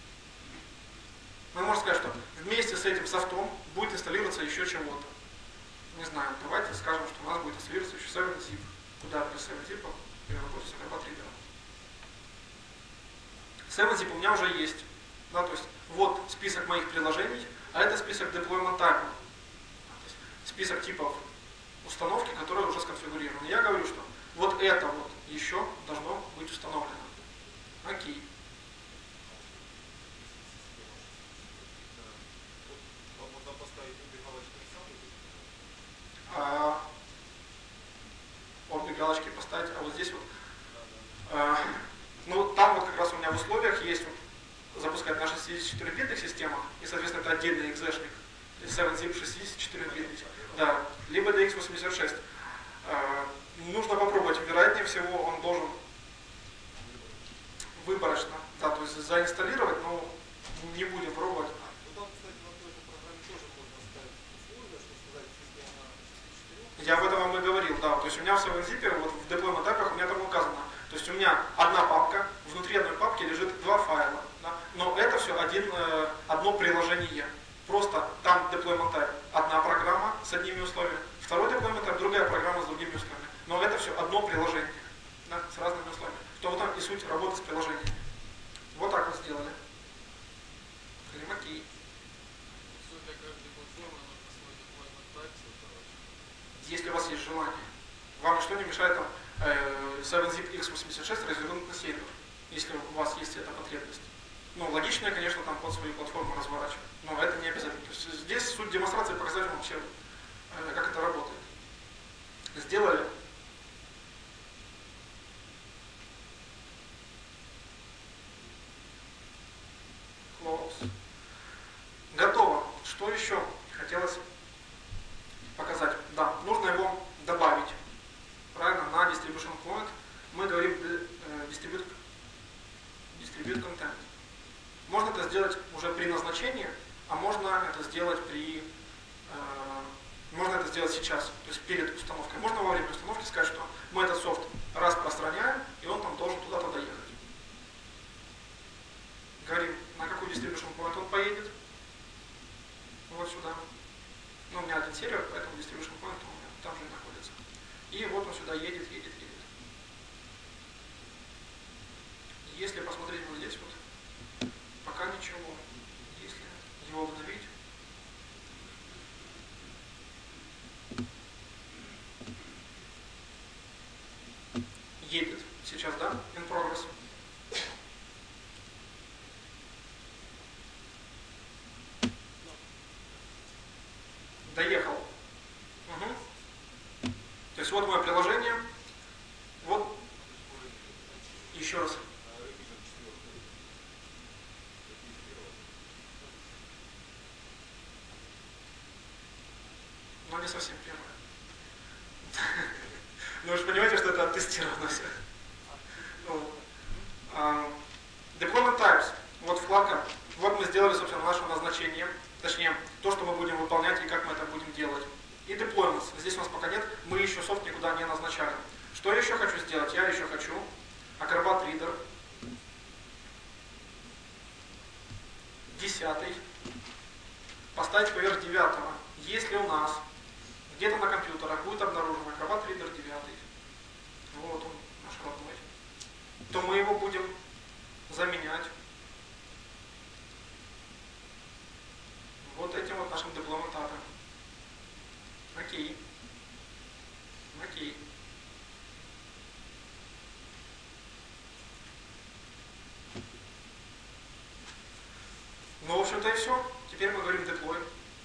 мы можем сказать, что вместе с этим софтом будет инсталлироваться еще чего-то. Не знаю, давайте скажем, что у нас будет инсталлироваться еще 7-zip. Куда без 7-zip при работе с Acrobat Reader. 7-zip у меня уже есть. Да, то есть вот список моих приложений, а это список deployment type. Список типов установки, которые уже сконфигурированы. Я говорю, что вот это вот еще должно быть установлено. Окей. Можно поставить обе галочки обе галочки поставить, а вот здесь вот. Ну, там вот как раз у меня в условиях есть вот, запускать на 64-битных системах, и, соответственно, это отдельный экзешник, 7-zip 64-битный, да, либо DX86. Нужно попробовать, вероятнее всего, он должен выборочно, да, то есть заинсталлировать, но не будем пробовать. Ну там, кстати, на той же программе тоже можно ставить условия, что сказать, если она 64. Я об этом вам и говорил, да, то есть у меня в 7-zip, вот в deployment type у меня там указано, то есть у меня одна папка, внутри одной папки лежит два файла, да, но это все одно приложение. Просто там deployment type одна программа с одними условиями, второй deployment type другая программа с другими условиями. Но это все одно приложение, да, с разными условиями. То вот там и суть работы с приложением. Вот так вот сделали. Говорим, окей. Все для каждой платформы нужно свой deployment type создавать. Если у вас есть желание. Вам ничто не мешает там 7-zip x86 развернуть на сервер, если у вас есть эта потребность. Ну, логичнее, конечно, там под свою платформу разворачивать, но это не обязательно. То есть здесь суть демонстрации показать вам вообще, как это работает. Сделали. Close. Готово. Что еще хотелось показать? Да, нужно его добавить. Правильно, на distribution point мы говорим distribute content. Можно это сделать уже при назначении, а можно это сделать сейчас, то есть перед установкой. Можно во время установки сказать, что мы этот софт распространяем, и он там должен туда-то доехать. Говорим, на какой distribution point он поедет. Вот сюда. Ну, у меня один сервер, поэтому distribution point у меня там же и находится. И вот он сюда едет. Если посмотреть вот здесь вот, пока ничего. Если его обновить, едет сейчас, да? In progress. Доехал. Угу. То есть вот мое приложение. Вот. Еще раз. Но не совсем первое. Ну вы же понимаете, что это оттестировано все. Deployment types. Вот вкладка. Вот мы сделали, собственно, наше назначение. Точнее, то, что мы будем выполнять и как мы это будем делать. И deployments. Здесь у нас пока нет. Мы еще софт никуда не назначали. Что я еще хочу сделать? Я еще хочу Acrobat Reader 10 поставить поверх 9. Если у нас где-то на компьютерах будет обнаружен Acrobat Reader 9, вот он, наш родной, то мы его будем заменять вот этим вот нашим deployment type. Окей. Окей. Ну, в общем-то и все. Теперь мы говорим deploy.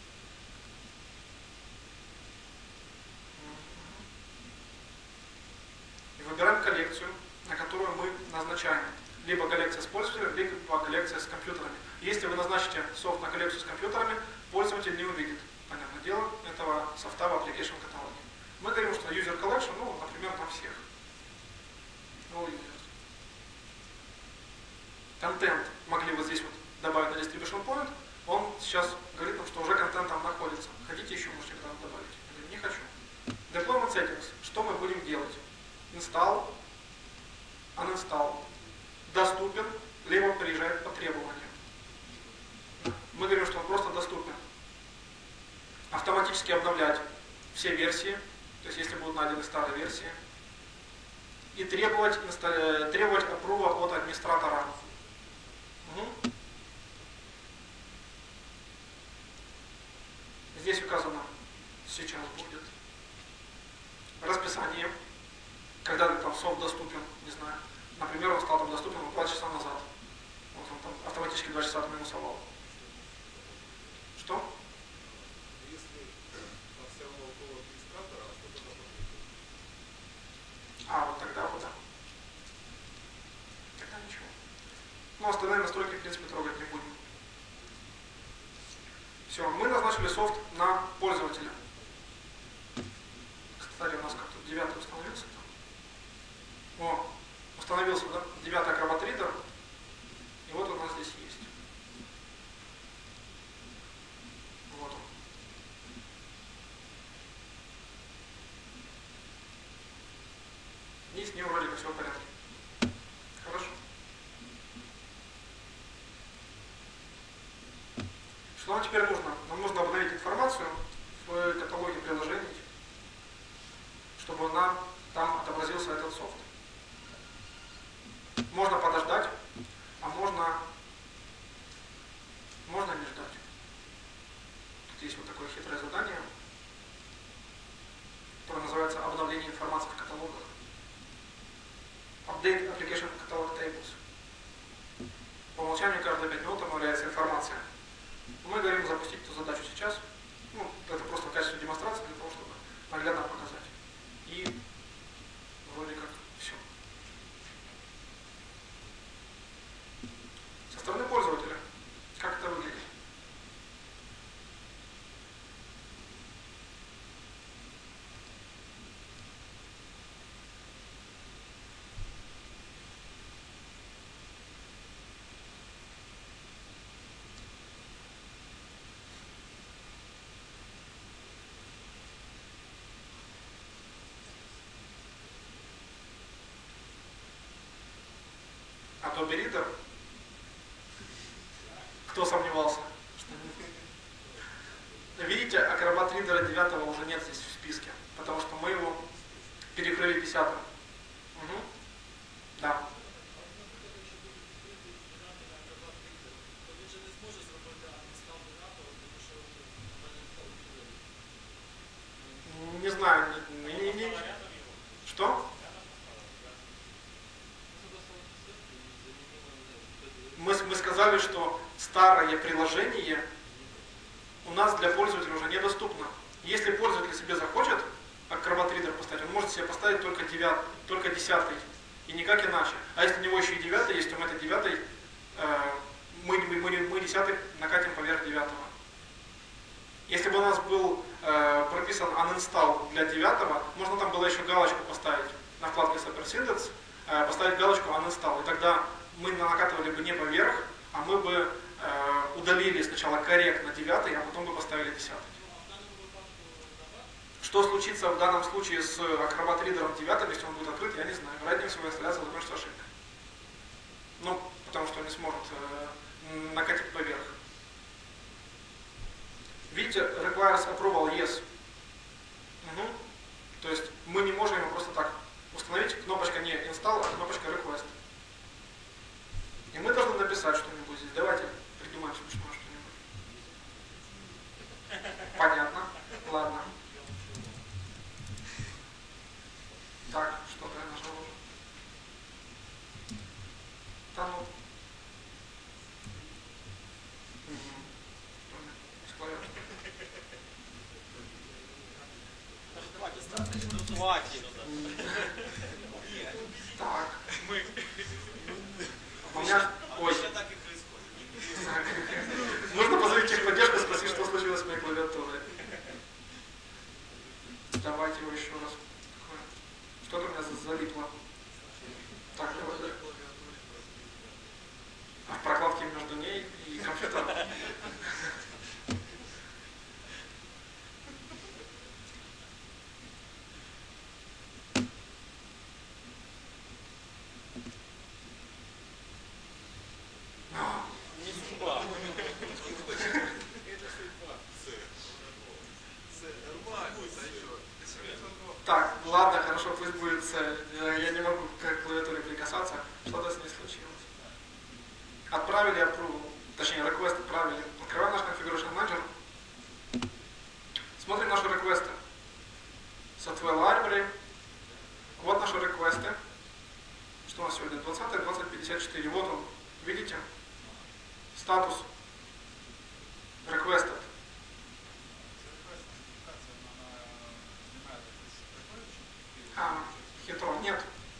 И выбираем коллекцию, на которую мы назначаем. Либо коллекция с пользователем, либо коллекция с компьютерами. Если вы назначите софт на коллекцию с компьютерами, пользователь не увидит, понятное дело, этого софта в application каталоге. Мы говорим, что user collection, ну, например, на всех. All users. Контент могли вот здесь вот добавить на distribution point, он сейчас говорит нам, что уже контент там находится. Хотите еще, можете когда добавить? Я говорю, не хочу. Deployment settings. Что мы будем делать? Install, uninstall. Доступен, либо приезжает по требованию. Мы говорим, что он просто доступен. Автоматически обновлять все версии, то есть если будут найдены старые версии. И требовать аппрува от администратора. Угу. Здесь указано, сейчас будет расписание, когда там софт доступен, не знаю. Например, он стал там доступен 2 часа назад. Вот он там автоматически 2 часа отминусовал. Что? Если там все равно около администратора, а что тогда подписывать? Вот тогда вот да. Тогда ничего. Ну, остальные настройки, в принципе, трогать не будем. Все, мы назначили софт на пользователя. Кстати, у нас как-то 9 установился. О, установился, да? 9 Acrobat Reader. И вот у нас здесь есть. Вот он. И с ним вроде как все в порядке. Хорошо. Что нам теперь нужно? Нам нужно обновить информацию в каталоге приложений, чтобы там отобразился этот софт. Можно подождать, а можно не ждать. Тут есть вот такое хитрое задание, которое называется обновление информации в каталогах. Update Application Catalog Tables. По умолчанию каждые 5 минут обновляется информация. Мы говорим запустить эту задачу сейчас. Ну, это просто в качестве демонстрации для того, чтобы наглядно показать. И вроде как все. Со стороны пользователя, как это выглядит? Adobe Reader. Кто сомневался? Видите, Acrobat Reader 9 уже нет здесь в списке, потому что мы его перекрыли 10-м. Угу. Да. Не знаю. Что? Мы сказали, что старое приложение у нас для пользователя уже недоступно. Если пользователь себе захочет Acrobat Reader поставить, он может себе поставить только 10-й и никак иначе. А если у него еще и 9-й есть, то мы это 9-й, мы 10-й накатим поверх 9-го. Если бы у нас был прописан uninstall для 9-го, можно там было еще галочку поставить на вкладке Supersyntax, поставить галочку uninstall, и тогда мы накатывали бы не поверх, а мы бы удалили сначала коррект на 9-й, а потом бы поставили 10-й. Что случится в данном случае с Acrobat Reader 9, если он будет открыт, я не знаю. Вероятнее всего, инсталляция закончится ошибкой. Ну, потому что он не сможет накатить поверх. Видите, requires approval yes. Угу. То есть мы не можем его просто так установить. Кнопочка не install, а кнопочка request. И мы должны написать что-нибудь здесь. Давайте придумаем смешное что-нибудь. Понятно? Ладно. Так, что-то я нажал уже. Да ну. Хватит. Так. У меня... Ой. Так и происходит. Нужно позвонить техподдержку, спросить, что случилось. доступной клавиатурой. Давайте его еще раз. Что-то у меня залипло. Так, а в прокладке между ней и компьютером. Так, ладно, хорошо, пусть будет C. Я не могу к клавиатуре прикасаться. Что-то с ней случилось. Отправили approval, точнее request отправили. Открываем наш Configuration Manager. Смотрим наши реквесты. Software Library. Вот наши реквесты. Что у нас сегодня? 20, 20, 54. Вот он. Видите? Статус. Requested. Хитро. Нет.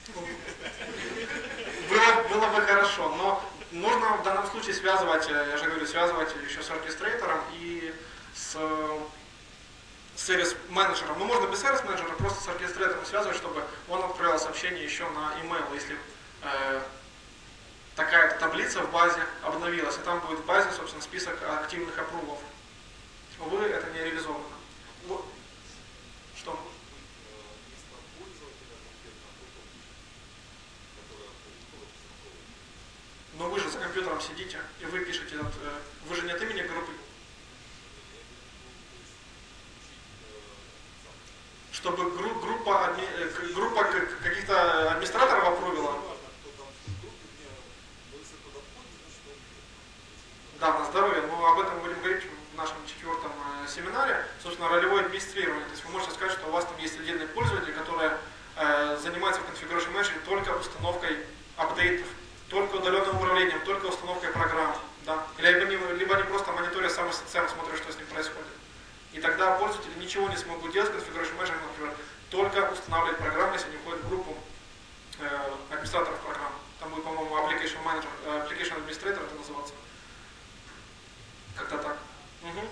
Было бы хорошо, но нужно в данном случае связывать, я же говорю, связывать еще с оркестратором и с сервис менеджером. Ну, можно без сервис менеджера, просто с оркестратором связывать, чтобы он отправил сообщение еще на email, если такая таблица в базе обновилась, и там будет в базе, собственно, список активных аппрувов. Увы, это не реализовано. Что? Но вы же за компьютером сидите, и вы пишете, вы же не от имени группы. Чтобы группа каких-то администраторов аппрувила. Да, на здоровье, но об этом будем говорить в нашем 4-м семинаре. Собственно, ролевое администрирование. То есть вы можете сказать, что у вас там есть отдельные пользователи, которые занимаются в Configuration Manager только установкой апдейтов, только удаленным управлением, только установкой программ. Да? Либо они просто мониторят сам SSM, смотрят, что с ним происходит. И тогда пользователи ничего не смогут делать с Configuration Manager, например, только устанавливать программы, если они входят в группу администраторов программ. Там будет, по-моему, Application Manager, Application Administrator это называться. Как-то так. Угу.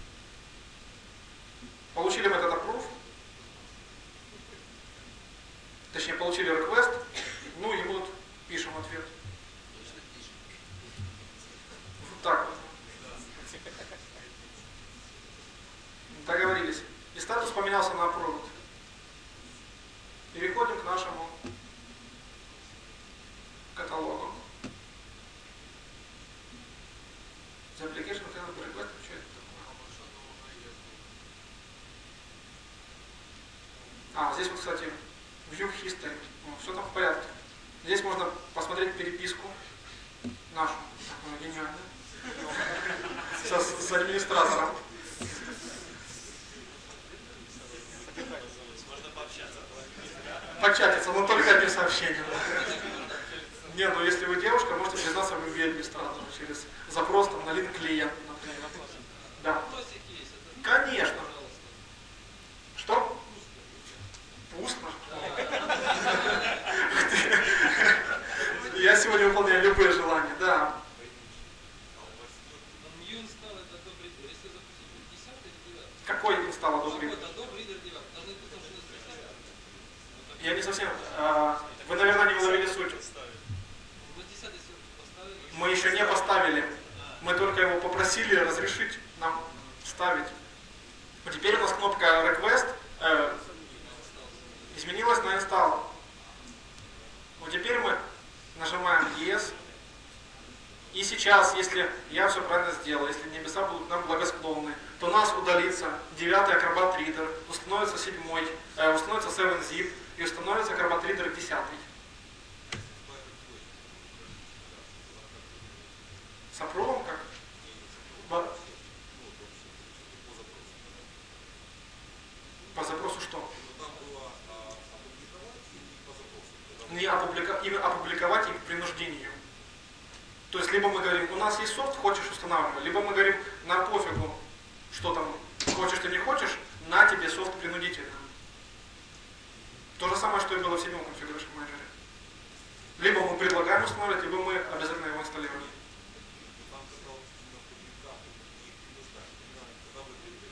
Получили мы этот approve. Точнее, получили request. Ну и вот пишем ответ. Вот так вот. Договорились. И статус поменялся на approved. Переходим к нашему каталогу. The application cannot be requested. Что это такое? Здесь вот, кстати, View History. Все там в порядке. Здесь можно посмотреть переписку нашу, такую гениальную, с администратором. Можно пообщаться. Початиться, но только одним сообщением. Не, ну если вы девушка, можете признаться в любви администратора через запрос там, на link клиент, например. Да. Конечно. Что? Пустно. Я сегодня выполняю любые желания, да. Какой инсталл одобрит? Я не совсем... Вы, наверное, не уловили суть. Мы еще не поставили. Мы только его попросили разрешить нам ставить. Теперь у нас кнопка Request изменилась на Install. Вот теперь мы нажимаем Yes. И сейчас, если я все правильно сделал, если небеса будут нам благосклонны, то у нас удалится 9-й Acrobat Reader, установится 7-й, установится 7-Zip и установится Acrobat Reader 10-й. С аппровом как? По запросу что? Не опубликовать и к принуждению. То есть, либо мы говорим, у нас есть софт, хочешь устанавливай, либо мы говорим, нам пофигу, что там, хочешь ты не хочешь, на тебе софт принудительно. То же самое, что и было в 7-м Configuration Manager. Либо мы предлагаем установить, либо мы обязательно его инсталируем.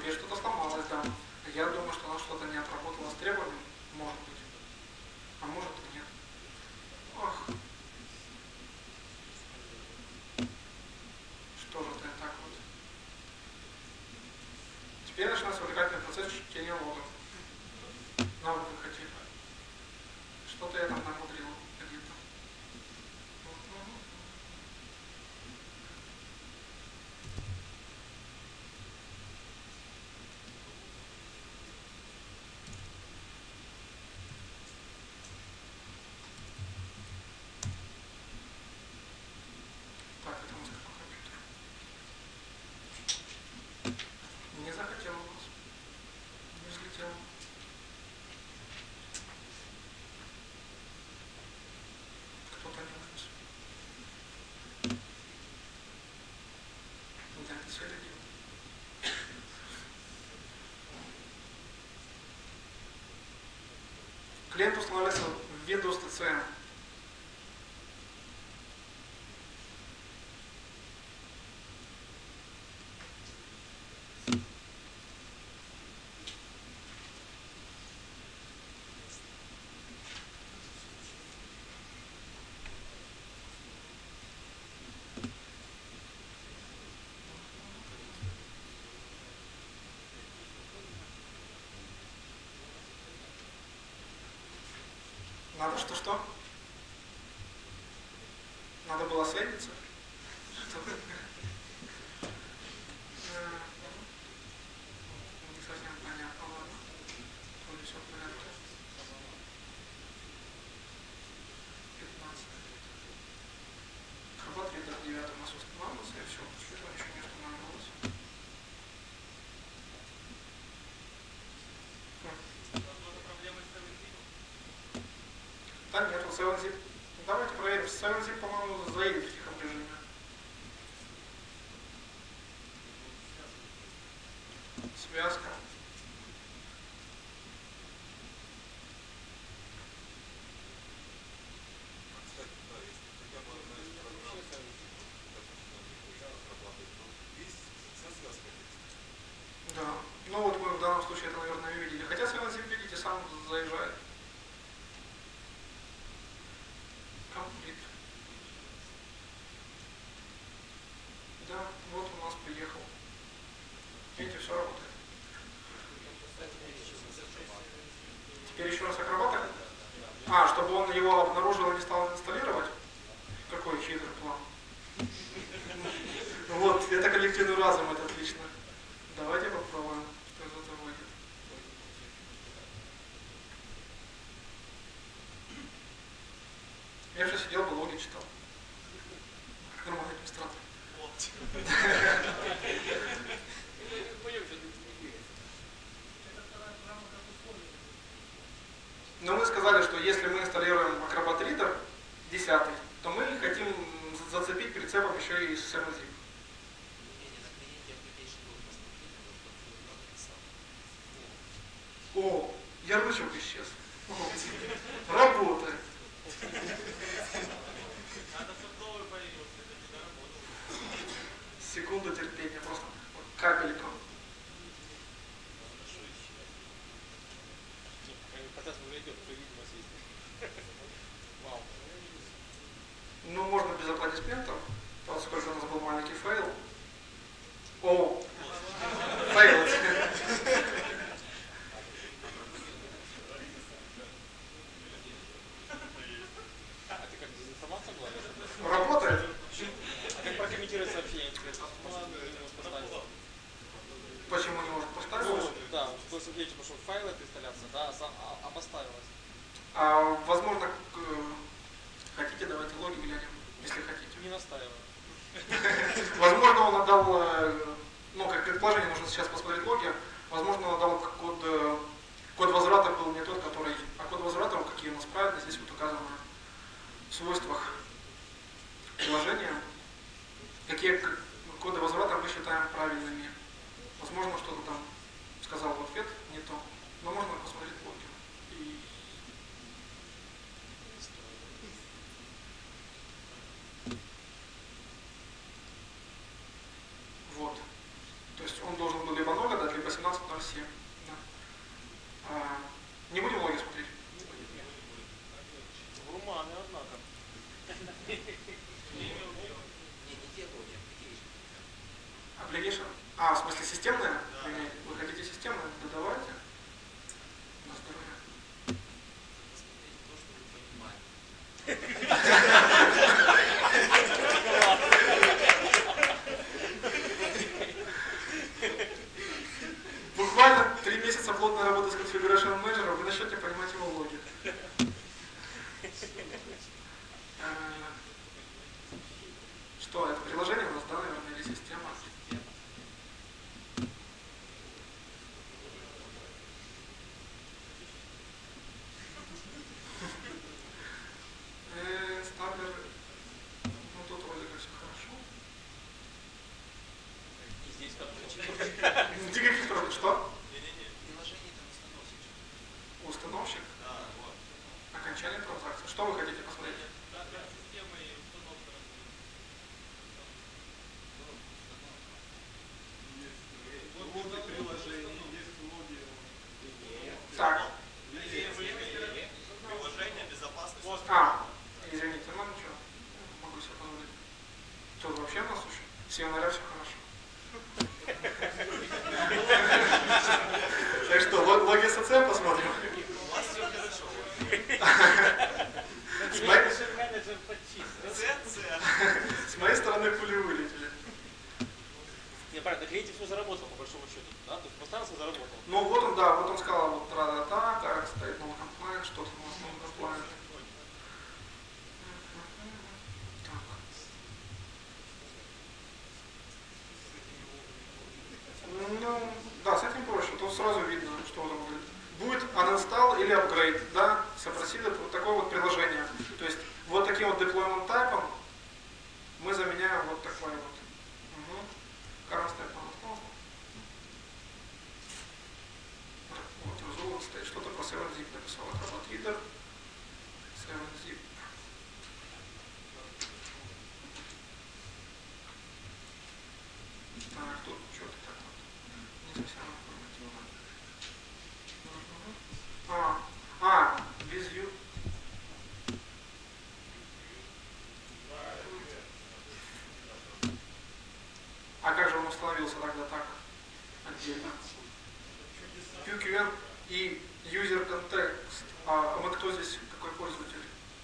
где что-то сломалось, да. Я думаю, что она что-то не отработала с требованием, может быть. А может и нет. Ох. Что же это так вот? Теперь начинается увлекательный процесс чтения логов. На вы хотели. Что-то я там намудрил где-то. Так, это у нас какой компьютер? Не захотел у нас. Не взлетел. Кто-то не вынес. Да, это все люди. Клиент устанавливается в Windows TCM. Надо что-что? Надо было сейвиться? Что? Не совсем понятно, ладно. То ли все в порядке. 15. Acrobat Reader 9 у нас устанавливался, и все, после этого ничего не устанавливалось. Да нет, вот 7zip. Давайте проверим. 7zip, по-моему, заедет в тихом режиме. Связка. Кстати, да, если хотя бы одна из программ, допустим, отрабатывает, то есть вся связка есть. Да. Ну вот мы в данном случае это, наверное, и видели. Хотя 7zip, видите, сам заезжает. Комплит. Да, вот у нас приехал. Видите, все работает. Теперь еще раз Acrobat. А, чтобы он его обнаружил и не стал инсталлировать? Какой хитрый план? Вот, это коллективный разум, это отлично. Давайте попробуем, что из этого выйдет. Я сейчас сидел бы логи читал. Как нормальный администратор. Но мы сказали, что если мы инсталируем Acrobat Reader 10, то мы хотим зацепить прицепом еще и 7zip. О, ярлычок исчез. Работает. Надо, чтобы новый появился, это не доработал. Секунду терпения, просто капельку. Процесс уже идет, что видимость есть. Вау. Ну, можно без аплодисментов, поскольку у нас был маленький фейл. О, фейл. А ты как, дезинформация была? Работает? А как прокомментировать сообщение? Поставить? Почему не может поставить? Ну, да, вы видите, потому что файл это инсталляция, да, а поставилась. Возможно, хотите, давайте логи глянем, если хотите. Не настаиваю. Возможно, он отдал, ну, как предположение, нужно сейчас посмотреть логи. Возможно, он отдал код возврата был не тот, который... А код возврата, какие у нас правильно, здесь вот указано в свойствах приложения, какие коды возврата мы считаем правильными. Возможно, что-то там сказал в ответ не то, но можно посмотреть логи. И... Вот. То есть он должен был либо 0 дать, либо 18.07. Да. Не будем логи смотреть? Гурманы, однако. Application? В смысле системная? Да. Вы хотите системную? Да давайте. На здоровье. Буквально 3 месяца плотной работы с Configuration Manager, вы начнете понимать его логи. Что, это приложение у нас, да, наверное, или система? Стаблер, ну тут вроде как все хорошо. И здесь как Никаких проблем. Что? Приложение там установщик. Установщик? Да, вот. Окончание транзакции. Что вы хотите посмотреть? Да, система и установка. Вот логи приложений, есть логи. Так. Приложение, безопасность. Извините, ну ничего. Могу себе позволить. Тут вообще у нас уже с января все хорошо. Так что, логи СЦ посмотрим. У вас все хорошо. С моей стороны пули вылетели. Не, правильно, клиент все заработал, по большому счету, да? То есть пространство заработал. Ну вот он, да, вот он сказал, вот тра-та-та, так, стоит новый комплайнт, что-то у нас новый комплайнт. Ну, да, с этим проще. Тут сразу видно, что там будет. Будет uninstall или upgrade, да, сопросили вот такое вот приложение. То есть вот таким вот deployment type мы заменяем вот такой вот. Current step uninstall. Вот result стоит. Что-то про 7zip написал. Acrobat Reader. 7zip. Так, тут что-то так вот. Не совсем информативно. Без you. А как же он установился тогда так? Отдельно. QQN и user context. Мы кто здесь? Какой пользователь?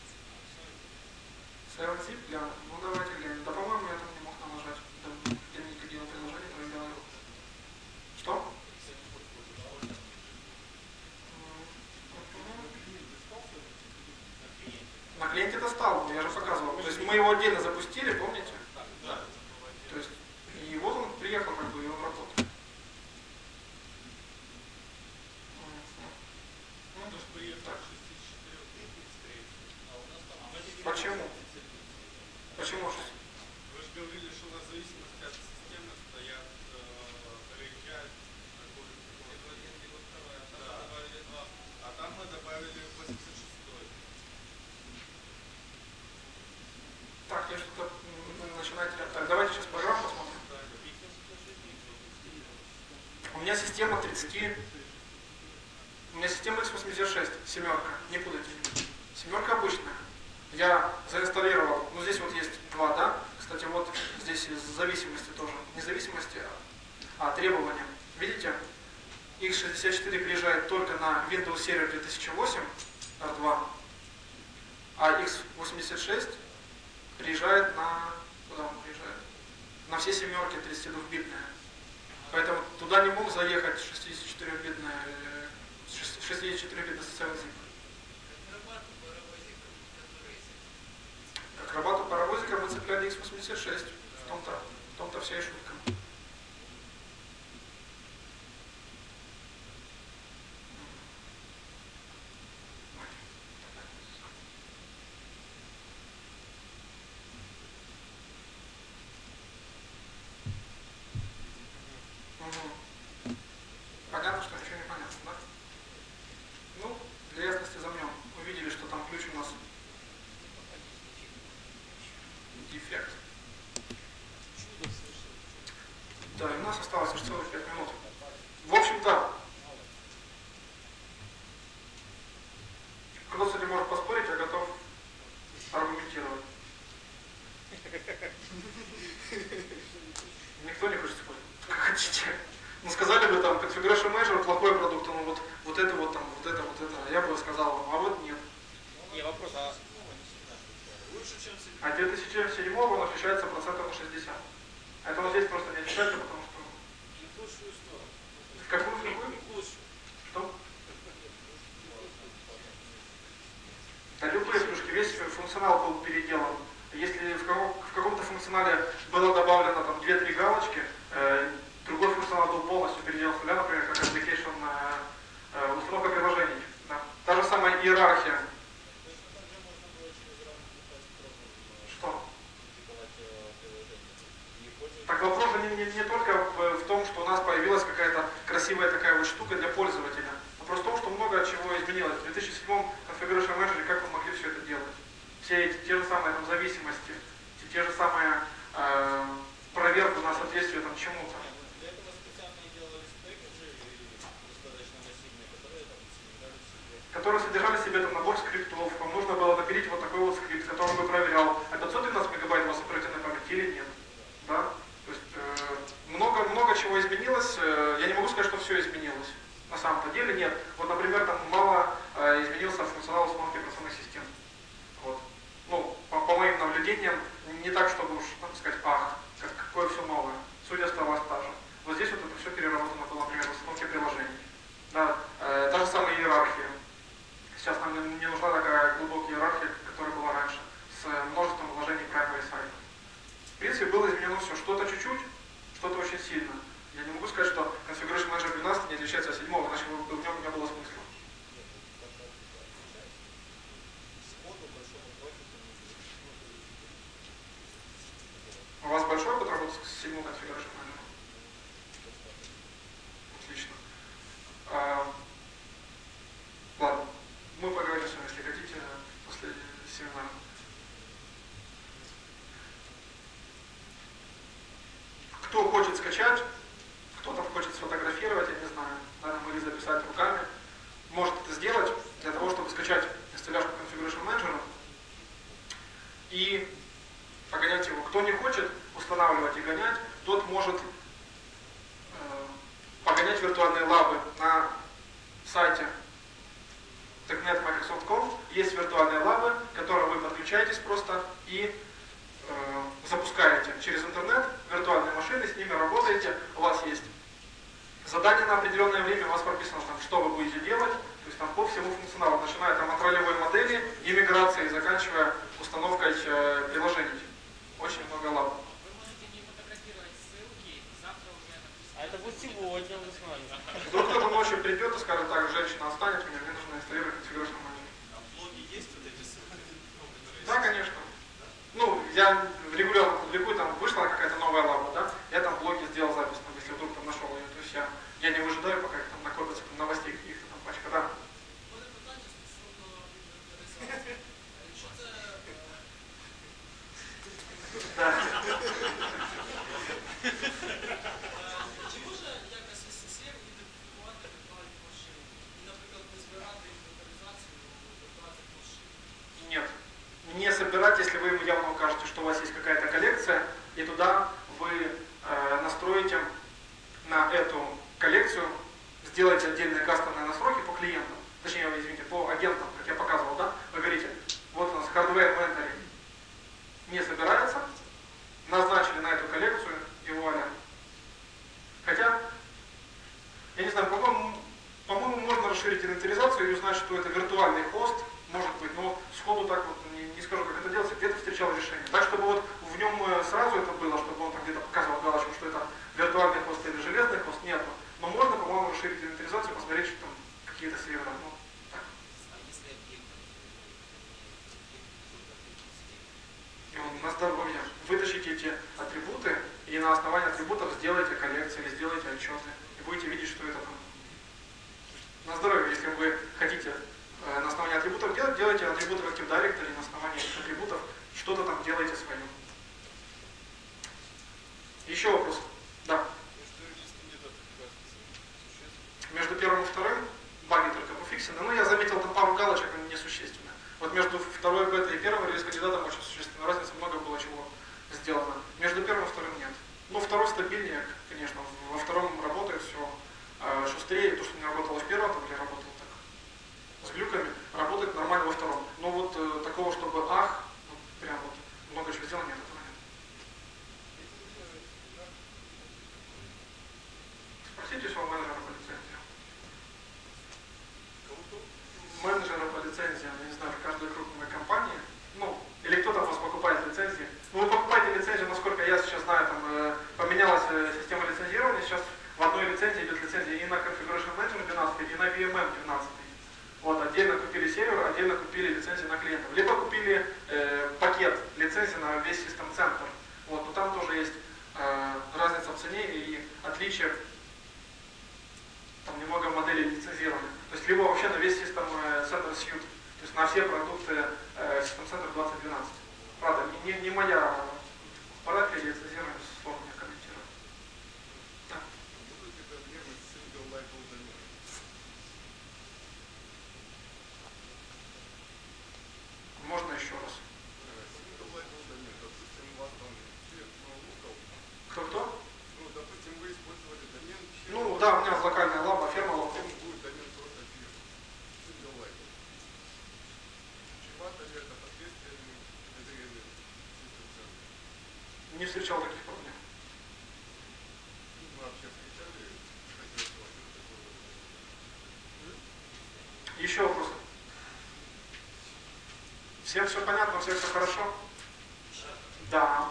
7zip глянем. Ну давайте глянем. Да, по-моему, я там не мог нажать. Я никакие приложения там не говорил. Что? На клиенте достал, я же показывал. То есть мы его отдельно запустили, помните? Да. То есть, и вот он приехал, как бы, и он работает. Почему? Почему же? Вы же говорили, что у нас зависимости от системы стоят, переезжают на а там мы добавили 86-й. Так, я что-то начинайте. Так, давайте сейчас программу посмотрим. У меня система 30. У меня система x86, семерка, не путайте. Семерка обычная. Я заинсталлировал, ну здесь вот есть два, да? Кстати, вот здесь из зависимости тоже. Не зависимости, а требования. Видите? x64 приезжает только на Windows Server 2008 R2, а x86 приезжает на... Куда он приезжает? На все семерки 32-битные. Поэтому туда не мог заехать 64-битный 7zip. К рабату паровозика мы цепляли x86. В том-то вся и шутка. Понятно, что ничего не понятно, да? Ну, для ясности замнем. Увидели, что там ключ у нас дефект. Да, и у нас осталось аж целых 5 минут. В общем-то, кто с этим может поспорить, я готов аргументировать. Никто не хочет спорить. Как хотите. Ну сказали бы там, Configuration Manager плохой продукт, ну вот это вот там, вот это. Я бы сказал, а вот нет. Не, вопрос, Лучше, чем себе. А 2007 он отличается процентов на 60. А это вот здесь просто не отличается, потому что... В лучшую сторону. В какую? В лучшую. Что? Да любые плюшки, весь функционал был переделан. Если в каком-то функционале было добавлено там 2-3 галочки, другой функционал был полностью переделан с нуля, например, как application, установка приложений. Да. Та же самая иерархия. Что? Так вопрос же не только в том, что у нас появилась какая-то красивая такая вот штука для пользователя, а просто в том, что много чего изменилось. В 2007 Configuration Manager, как вы могли все это делать? Все эти те же самые там зависимости, те же самые проверку на соответствие там чему-то. Для этого специально и делались пэкэджи достаточно массивные, которые содержали в себе там набор скриптов. Вам нужно было напилить вот такой вот скрипт, который бы проверял, а 512 мегабайт у вас оперативной памяти или нет. Да? То есть много чего изменилось. Я не могу сказать, что все изменилось. На самом-то деле нет. Вот, например, там мало изменился функционал установки операционных систем. Вот. Ну, по моим наблюдениям, не так, чтобы уж там сказать, ах, какое все новое. Суть осталась та же. Вот здесь вот это все переработано было, например, в установке приложений. Да, та же самая иерархия. Сейчас нам не нужна такая глубокая иерархия, которая была раньше, с множеством вложений primary сайта. В принципе, было изменено все. Что-то чуть-чуть, что-то очень сильно. Я не могу сказать, что Configuration Manager 12 не отличается от 7, иначе в нем не было смысла. У вас большой опыт работы с 7 Configuration Manager? Отлично. Ладно, мы поговорим с вами, если хотите, после семинара. Кто хочет скачать, кто-то хочет сфотографировать, я не знаю, надо могли записать руками, может это сделать для того, чтобы скачать инсталляшку Configuration Manager и погонять его. Кто не хочет устанавливать и гонять, тот может погонять виртуальные лабы на сайте technet.microsoft.com. Есть виртуальные лабы, к которым вы подключаетесь просто и запускаете через интернет виртуальные машины, с ними работаете. У вас есть задание на определенное время, у вас прописано, там, что вы будете делать, то есть там по всему функционалу, начиная там, от ролевой модели и миграции, заканчивая установкой приложений. Очень много лаб. Вы можете не фотографировать ссылки, завтра уже написано. А это будет сегодня, вы знаете. Вдруг кто-то ночью придет и скажет, так, женщина, отстанет меня, мне нужно инсталлировать Configuration Manager. А в блоге есть вот эти ссылки? Да, конечно. Ну, я регулярно публикую, там вышла какая-то новая лаба, да, я там в блоге сделал запись, там, если вдруг там нашел ее. То есть я не выжидаю, пока там накопится там, новостей каких-то там пачка, да. Буде питання стосовно інвентаризації. Якщо це Да. чи може якось SSM ідентифікувати віртуальні машини? І, наприклад, не збирати інвентаризацію віртуальних машин? Нет. Не собирать, если вы ему явно укажете, что у вас есть какая-то коллекция, и туда вы настроите на эту коллекцию, сделаете отдельные кастомные настройки по клиентам, точнее, извините, по агентам, как я показывал, да? Вы говорите, вот у нас hardware inventory не собирается, назначили на эту коллекцию и вуаля. Хотя, я не знаю, по-моему, можно расширить инвентаризацию и узнать, что это виртуальный хост, может быть, но сходу так вот не скажу, как это делается, где-то встречал решение. Так, чтобы вот в нем сразу это было, чтобы он там где-то показывал галочку, что это виртуальный хост или железный хост, нету. Но можно, по-моему, расширить инвентаризацию, посмотреть, что там какие-то сервера. Ну, так. И он на здоровье. Вытащите эти атрибуты и на основании атрибутов сделайте коллекции или сделайте отчеты. И будете видеть, что это там. На здоровье, если вы хотите на основании атрибутов делать, делайте атрибуты в Active Directory, на основании этих атрибутов что-то там делайте свое. Еще вопрос? Да. Исторически где-то, кажется, Между первым и вторым баги только пофиксены. Ну, я заметил там пару галочек, они несущественны. Вот между второй бетой и первым релиз-кандидатом очень существенная разница, много было чего сделано. Между первым и вторым нет. Ну, второй стабильнее, конечно, во втором работает все шустрее, то, что не работало в первом, там, или работало так с глюками, работает нормально во втором. Но вот такого, чтобы вот, прям вот много чего сделано, нет, этого нет. Спросите своего менеджера по лицензии. Менеджера по лицензиям, я не знаю, в каждой крупной компании, ну, или кто-то у вас покупает лицензии. Ну, вы покупаете лицензию, насколько я сейчас знаю, там поменялась система лицензирования, сейчас в одной лицензии идет лицензия и на Configuration Manager 12, и на VMM 12. Вот, отдельно купили сервер, отдельно купили лицензии на клиентов. Либо купили пакет лицензий на весь System Center. Вот, но там тоже есть разница в цене и отличие там немного модели лицензирования. То есть либо вообще на весь System Center Suite, то есть на все продукты System Center 2012. Правда, не моя парадка лицензирования, сложно мне комментировать. Да. Будут ли проблемы с single label доменом? Можно еще раз. Single label домен, допустим, у вас там чек, локал. Кто-кто? Ну, допустим, вы использовали домен. Ну да, у меня локальная лаба, ферма локал. Будет домен просто фирма. Single label. Чревато ли это последствиями System Center? Не встречал таких проблем. Мы вообще встречали хозяйство такого? Еще вопросы? Всем все понятно, всем все хорошо? Да.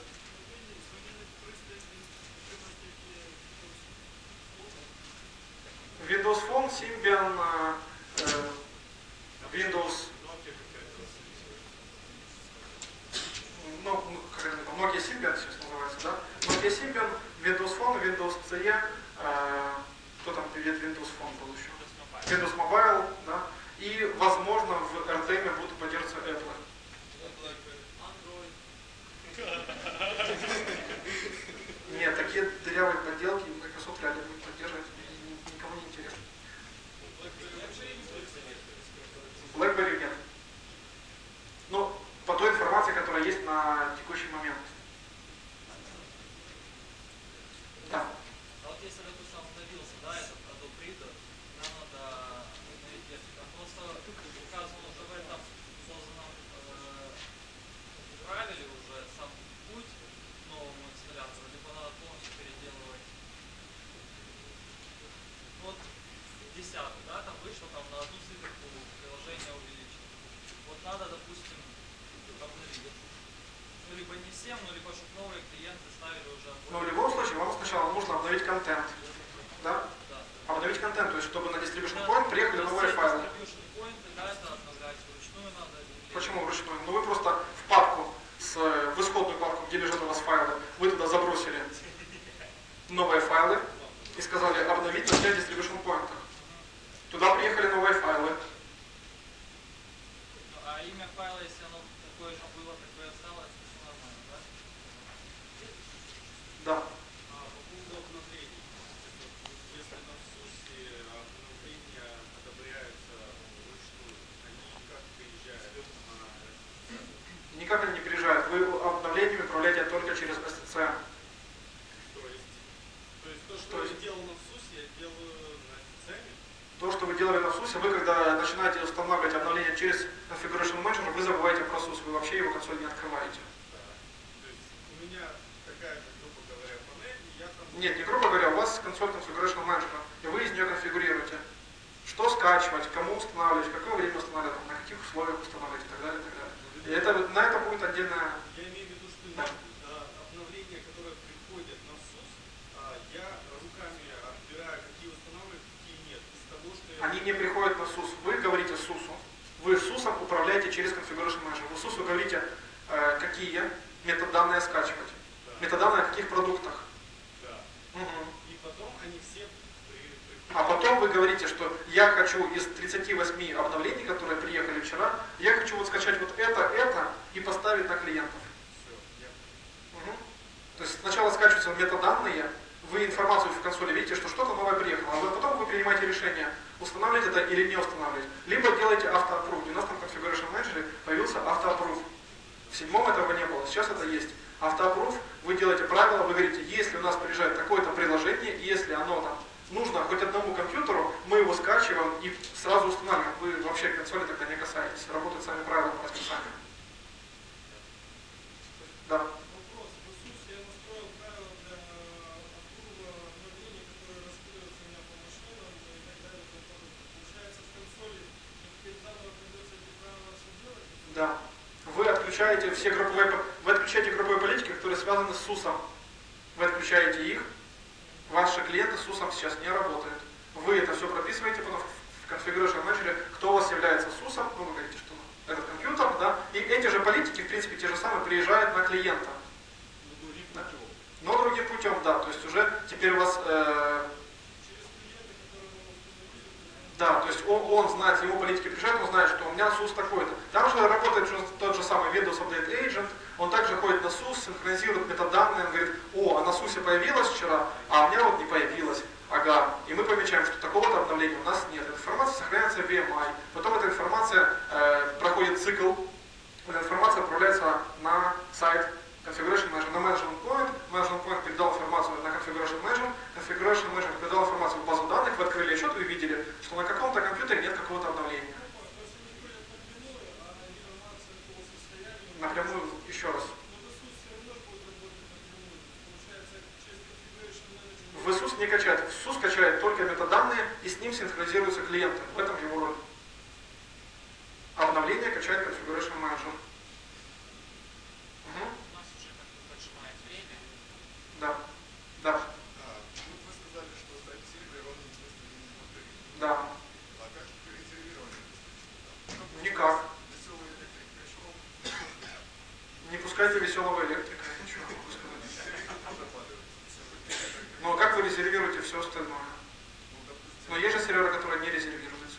Windows Phone, Symbian, Windows, ну, как это, Nokia Symbian сейчас называется, да? Nokia Symbian, Windows Phone, Windows CE, кто там привет, Windows Phone был еще? Windows Mobile, да? И, возможно, в RTM будут поддерживаться Apple. Нет, такие дырявые подделки Microsoft реально будет поддерживать, никому не интересно. BlackBerry нет. Ну, по той информации, которая есть на текущий момент. Да. А вот если, допустим, обновился, да, этот Adobe Reader, нам надо обновить версию. Там просто указано уже в этом созданном правиле уже сам путь к новому инсталлятору, либо надо полностью переделывать. Вот 10, да, там вышло, там на одну циферку приложение увеличить. Вот надо, допустим, обновить. Ну, либо не 7, ну, либо чтобы новые клиенты ставили уже. Но в любом случае вам сначала нужно обновить контент. Да? Да. Обновить контент, то есть чтобы на Distribution Point приехали новые файлы. Distribution Point, да, это обновлять вручную надо. Почему вручную? Ну вы просто в папку, в исходную папку, где лежат у вас файлы, вы туда забросили новые файлы и сказали обновить на всех Distribution Point. Туда приехали новые файлы. А имя файла, если оно такое же было, такое осталось, то все нормально, да? Да. А по поводу обновлений, если на СУСе обновления одобряются вручную, они как приезжают на Никак они не приезжают. Вы обновлениями управляете только через SCCM. То есть то, что я делал на СУСе, я делаю на официале? То, что вы делали на SUSE, вы когда начинаете устанавливать обновления через Configuration Manager, вы забываете про SUSE, вы вообще его консоль не открываете. То есть у меня такая же, грубо говоря, панель, и я там... Нет, не грубо говоря, у вас консоль Configuration Manager, и вы из нее конфигурируете. Что скачивать, кому устанавливать, в какое время устанавливать, на каких условиях устанавливать и так далее, и так далее. И это, на это будет отдельная... Я имею в виду, что Да. обновления, которые приходят на СУС, я руками отбираю, какие устанавливать, какие нет. Из того, что я... Они не приходят на SUSE. Вы говорите SUSE. Вы SUSE управляете через Configuration Manager. Вы SUSE говорите, какие метаданные скачивать. Да. Метаданные о каких продуктах. Да. Угу. И потом они все А потом вы говорите, что я хочу из 38 обновлений, которые приехали вчера, я хочу вот скачать вот это и поставить на клиентов. Все, я... Угу. То есть сначала скачиваются метаданные, вы информацию в консоли видите, что что-то новое приехало, а потом вы принимаете решение, устанавливать это или не устанавливать. Либо делаете автоаппрув. В 90-м Configuration Manager появился автоаппрув. В 7-м этого не было, сейчас это есть. Автоаппрув, вы делаете правила, вы говорите, если у нас приезжает такое-то приложение, и если оно там нужно хоть одному компьютеру, мы его скачиваем и сразу устанавливаем. Вы вообще консоли тогда не касаетесь, работают сами правила по расписанию. Да. Вопрос. В Иисус я настроил правила для аппрува обновлений, которые раскидываются у меня по машинам и так далее. Получается, в консоли теперь заново придется эти правила все делать? Да. Вы отключаете все групповые политики, которые связаны с СУСом. Вы отключаете их. Ваши клиенты с СУСом сейчас не работают. Вы это все прописываете потом в Configuration Manager, кто у вас является СУСом, ну вы говорите, что этот компьютер, да, и эти же политики, в принципе, те же самые, приезжают на клиента. Да. Но другим путем, да, то есть уже теперь у вас... Да, то есть он знает, его политики приезжают, он знает, что у меня SUS такой-то. Там же работает тот же самый Windows Update Agent, он также ходит на SUS, синхронизирует метаданные, он говорит, о, а на SUS появилась вчера, а у меня вот не появилась. Ага, и мы помечаем, что такого-то обновления у нас нет. Эта информация сохраняется в VMI, потом эта информация проходит цикл, эта информация отправляется на сайт Configuration Manager, на Management Point. Management Point передал информацию на Configuration Manager, Configuration Manager передал информацию в базу данных, вы открыли отчет, вы видели, что на каком-то компьютере нет какого-то обновления. Напрямую, еще раз. В SUS не качает. В SUS качает только метаданные, и с ним синхронизируются клиенты. В этом его роль. Обновление качает Configuration Manager. Угу. У нас уже поджимает время. Да. Да. Вы сказали, что сайт сервера он не повторит. Да. А как резервирование? Никак. Веселый электрик пришел. Не пускайте веселого электрика. Ничего не могу сказать. Ну а как вы резервируете все остальное? Но есть же серверы, которые не резервируются.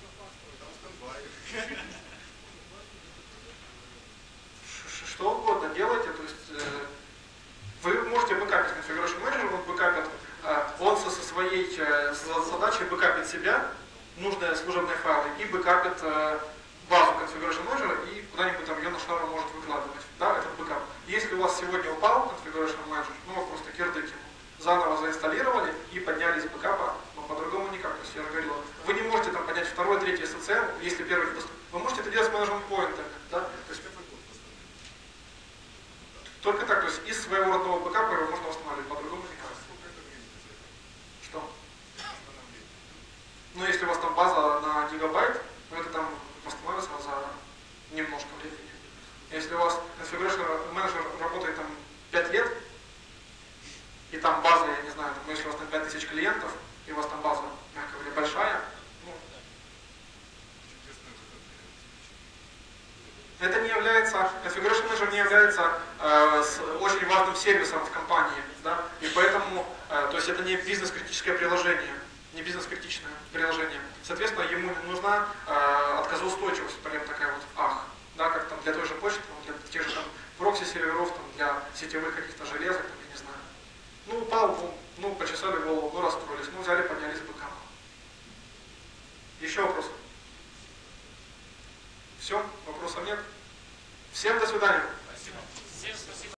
Что угодно делайте, то есть вы можете бэкапить Configuration Manager, он бэкапит, он со своей задачей бэкапит себя, нужные служебные файлы, и бэкапит базу Configuration Manager и куда-нибудь там ее на шару может выкладывать. Да, этот бэкап. Если у вас сегодня упал Configuration Manager, ну вы просто кирдык ему заново заинсталлировали и подняли из бэкапа, но по-другому никак. То есть я же говорил, вы не можете там поднять второй, третий SCCM, если первый не доступен. Вы можете это делать с менеджмент поинтами. Да? То есть, только так, то есть из своего родного бэкапа его можно восстанавливать, по-другому никак. Что? Ну если у вас там база на гигабайт, то это там восстановится за немножко времени. Если у вас Configuration Manager работает там 5 лет, и там база, я не знаю, ну, если у вас там 5000 клиентов, и у вас там база, мягко говоря, большая, ну, это не является, Configuration Manager не является очень важным сервисом в компании, да, и поэтому, то есть это не бизнес-критическое приложение, не бизнес-критичное приложение. Соответственно, ему нужна отказоустойчивость, прям такая вот да, как там для той же почты, для тех же там прокси-серверов, там, для сетевых каких-то железок, там, я не знаю. Ну, упал, ну, почесали голову, ну, расстроились, ну, взяли, поднялись бэкап. Еще вопросы? Все? Вопросов нет? Всем до свидания. Спасибо. Всем спасибо.